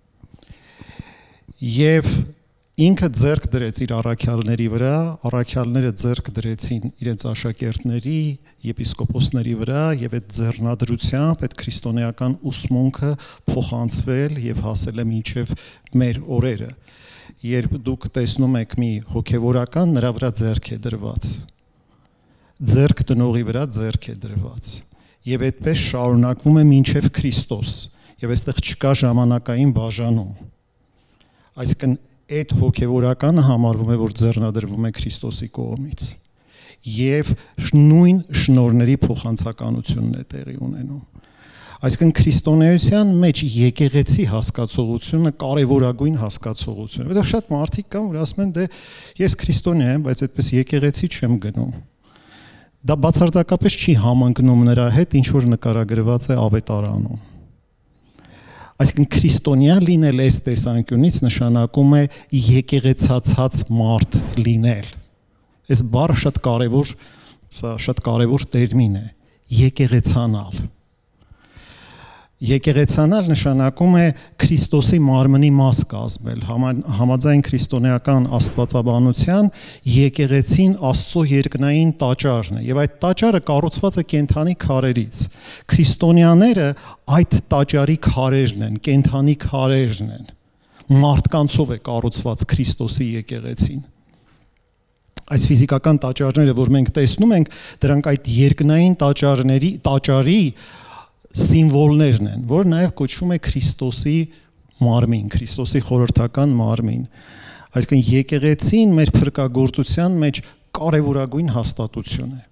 Եվ ինքը ձեռք դրեց իր առաքյալների վրա, առաքյալները ձեռք դրեցին իրենց աշակերտների, եպիսկոպոսների վրա եւ այդ ձեռնադրությամբ այդ քրիստոնեական ուսմունքը փոխանցվել եւ հասել է մինչեւ մեր օրերը։ Երբ դուք տեսնում եք մի հոգեվորական, նրա վրա ձեռք է դրված, ձեռք դնողի վրա ձեռք է դրված, եւ այդպես շարունակվում է մինչեւ Քրիստոս, եւ այստեղ չկա ժամանակային բաժանում։ Այսինքն այդ հոգեվորականը համարվում է, որ ձեռնադրվում է Քրիստոսի կողմից, եւ նույն շնորհների փոխանցականությունն է տեղի ունենում։ Այսինքն քրիստոնեության մեջ եկեղեցի հասկացողությունը կարևորագույն հասկացողություն է, որովհետև շատ մարդիկ կան, որ ասում են, դե ես քրիստոնյա եմ, բայց այդպես եկեղեցի չեմ գնում։ Դա բացարձակապես չի համընկնում նրա հետ, ինչ որ նկարագրված է ավետարանում։ Այսինքն քրիստոնյա լինել այս տեսանկյունից նշանակում է եկեղեցացած մարդ լինել։ Այս բառը շատ կարևոր, սա շատ կարևոր տերմին է, եկեղեցանալ։ Եկեղեցանալ նշանակում է Քրիստոսի մարմնի մաս կազմել, համաձայն քրիստոնեական աստվածաբանության եկեղեցին Աստծո երկնային տաճարն է, եւ այդ տաճարը կառուցված է կենդանի քարերից։ Քրիստոնյաները այդ տաճարի քարերն են, կենդանի քարերն են։ Մարդկանցով է կառուցված Քրիստոսի եկեղեցին։ Այս ֆիզիկական տաճարները, որ մենք տեսնում ենք, դրանք այդ երկնային տաճարների, տաճարի սիմվոլներն են, որ նաև կոչվում է Քրիստոսի մարմին, Քրիստոսի խորհրդական մարմին։ Այսինքն եկեղեցին մեր փրկagorցության մեջ կարևորագույն հաստատություն է։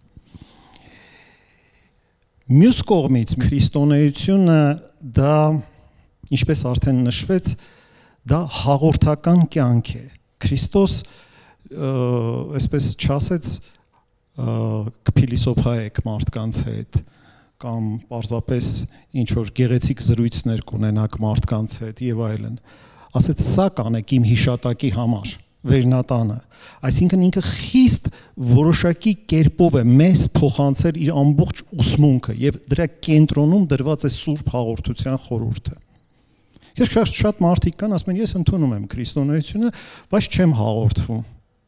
Մյուս կողմից քրիստոնեությունը դա, ինչպես արդեն նշվեց, դա հաղորդական կյանք է։ Քրիստոս այսպես չասեց կփիլիսոփայեք մարդկանց հետ, կամ պարզապես ինչ որ գեղեցիկ զրույցներ կունենաք մարդկանց հետ եւ այլն, ասեց սա կանեք իմ հիշատակի համար, վերնատանը։ Այսինքն ինքը խիստ որոշակի կերպով է մեզ փոխանցել իր ամբողջ ուսմունքը եւ դրա կենտրոնում դրված է Սուրբ հաղորդության խորհուրդը։ Ես շատ շատ մարդիկ կան, ասում են, ես ընդունում եմ քրիստոնեությունը, բայց չեմ հաղորդվում։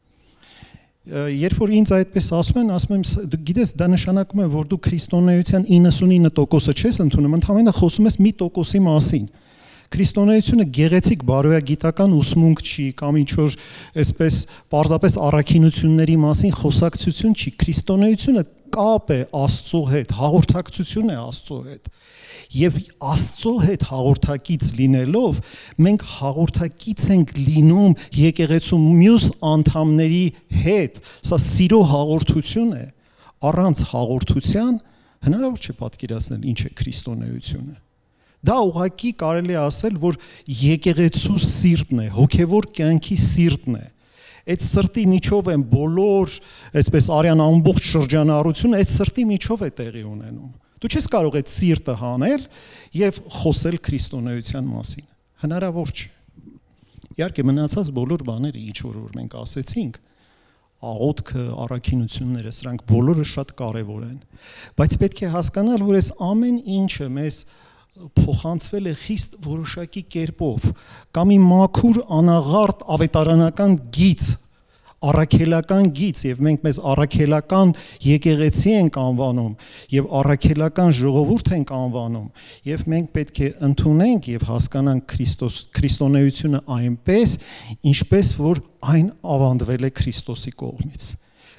Երբ որ ինձ այդպես ասում են, ասում եմ, գիտես, դա նշանակում է, որ դու քրիստոնեության իննսունինը տոկոսը չես ընդունում, ընդհանրապես խոսում ես մի տոկոսի մասին։ Քրիստոնեությունը գեղեցիկ բարոյագիտական ուսմունք չի, կամ ինչ որ այսպես պարզապես առաքինությունների մասին խոսակցություն չի։ Քրիստոնեությունը կապ է Աստծո հետ, հաղորդակցություն է Աստծո հետ։ Եվ Աստծո հետ հաղորդակից լինելով, մենք հաղորդակից ենք լինում եկեղեցու մյուս անդամների հետ։ Սա սիրո հաղորդություն է։ Առանց հաղորդության հնարավոր չէ պատկերացնել ինչ է քրիստոնեությունը։ Դա ուղղակի կարելի է ասել, որ եկեղեցու սիրտն է, հոգևոր կյանքի սիրտն է։ Այդ սրտի միջով են բոլոր, այսպես արյան ամբողջ շրջանառությունը այդ սրտի միջով է տեղի ունենում։ Դու չես կարող այդ սիրտը հանել եւ խոսել քրիստոնեության մասին։ Հնարավոր չէ։ Իհարկե մնացած բոլոր բաները, ինչ որ որ մենք ասեցինք, աղոթքը, առաքինությունները, սրանք բոլորը շատ կարեւոր են։ Բայց պետք է հասկանալ, որ այս ամեն ինչը մեզ փոխանցվել է խիստ որոշակի կերպով, կամ մի մաքուր անաղարտ ավետարանական գիծ, առաքելական գիծ, եւ մենք մեզ առաքելական եկեղեցի ենք անվանում եւ առաքելական ժողովուրդ ենք անվանում, եւ մենք պետք է ընդունենք եւ հասկանանք Քրիստոս քրիստոնեությունը այնպես, ինչպես որ այն ավանդվել է Քրիստոսի կողմից։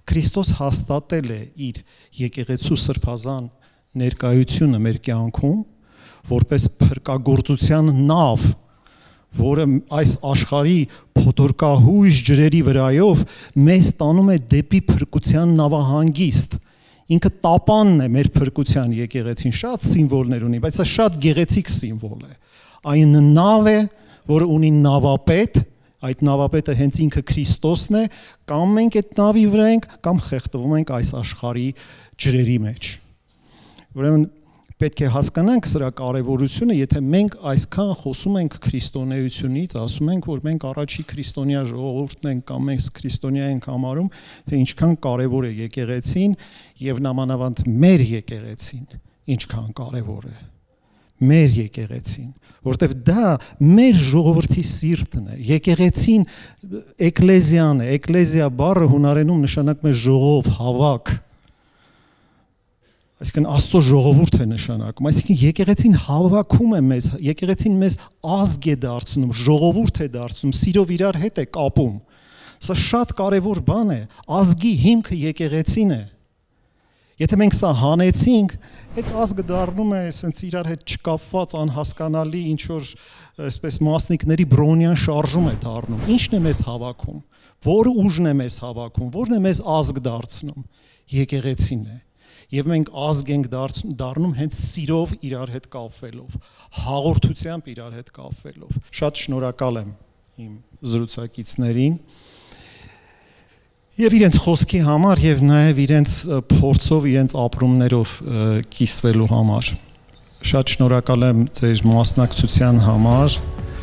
Քրիստոս հաստատել է իր եկեղեցու սրբազան ներկայությունը մեր կյանքում, որպես փրկagorցության նավ, որը այս աշխարհի փոթորկահույժ ջրերի վրայով մեզ տանում է դեպի փրկության նավահանգիստ։ Ինքը տապանն է մեր փրկության եկեղեցին, շատ սիմվոլներ ունի, բայց սա շատ գեղեցիկ սիմվոլ է։ Այն նավ է, որը ունի նավապետ, այդ նավապետը հենց ինքը Քրիստոսն է, կամ մենք այդ նավի վրա ենք, կամ խեղդվում ենք այս աշխարհի ջրերի մեջ։ Ուրեմն պետք է հասկանանք սրա կարևորությունը, եթե մենք այսքան խոսում ենք քրիստոնեությունից, ասում ենք, որ մենք առաջի քրիստոնյա ժողովուրդն ենք կամ մենք քրիստոնյա ենք համարում, թե ինչքան կարևոր է եկեղեցին եւ նամանավանդ մեր եկեղեցին, ինչքան կարևոր է մեր եկեղեցին, որտեվ դա մեր ժողովրդի սիրտն է։ Եկեղեցին էկլեզիան է, էկլեզիա բառը հունարենում նշանակում է ժողով, հավաք։ Այսինքն Աստծո ժողովուրդ է նշանակում, այսինքն եկեղեցին հավաքում է մեզ, եկեղեցին մեզ ազգ է դարձնում, ժողովուրդ է դարձնում, սիրով իրար հետ է կապում։ Սա շատ կարևոր բան է, ազգի հիմքը եկեղեցին է։ Եթե մենք սա հանեցինք, այդ ազգը դառնում է այսպես իրար հետ չկապված անհասկանալի ինչ որ այսպես մասնիկների բրոնյան շարժում է դառնում։ Ինչն է մեզ հավաքում, որ ուժն է մեզ հավաքում, որն է մեզ ազգ դարձնում, եկեղեցին է։ Եվ մենք ազգ ենք դառնում հենց սիրով իրար հետ կապվելով, հաղորդությամբ իրար հետ կապվելով։ Շատ շնորհակալ եմ իմ զրուցակիցներին եւ իրենց խոսքի համար եւ նաեւ իրենց փորձով, իրենց ապրումներով կիսվելու համար։ Շատ շնորհակալ եմ ձեր մասնակցության համար։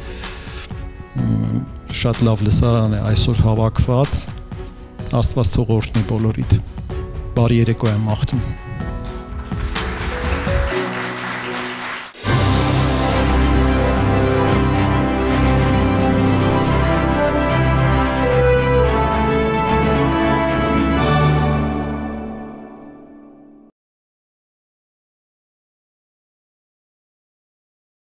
Շատ լավ լսարան է այսօր հավաքված։ Աստված թող օրհնի բոլորիդ։ Բարի երեկո եմ մաղթում։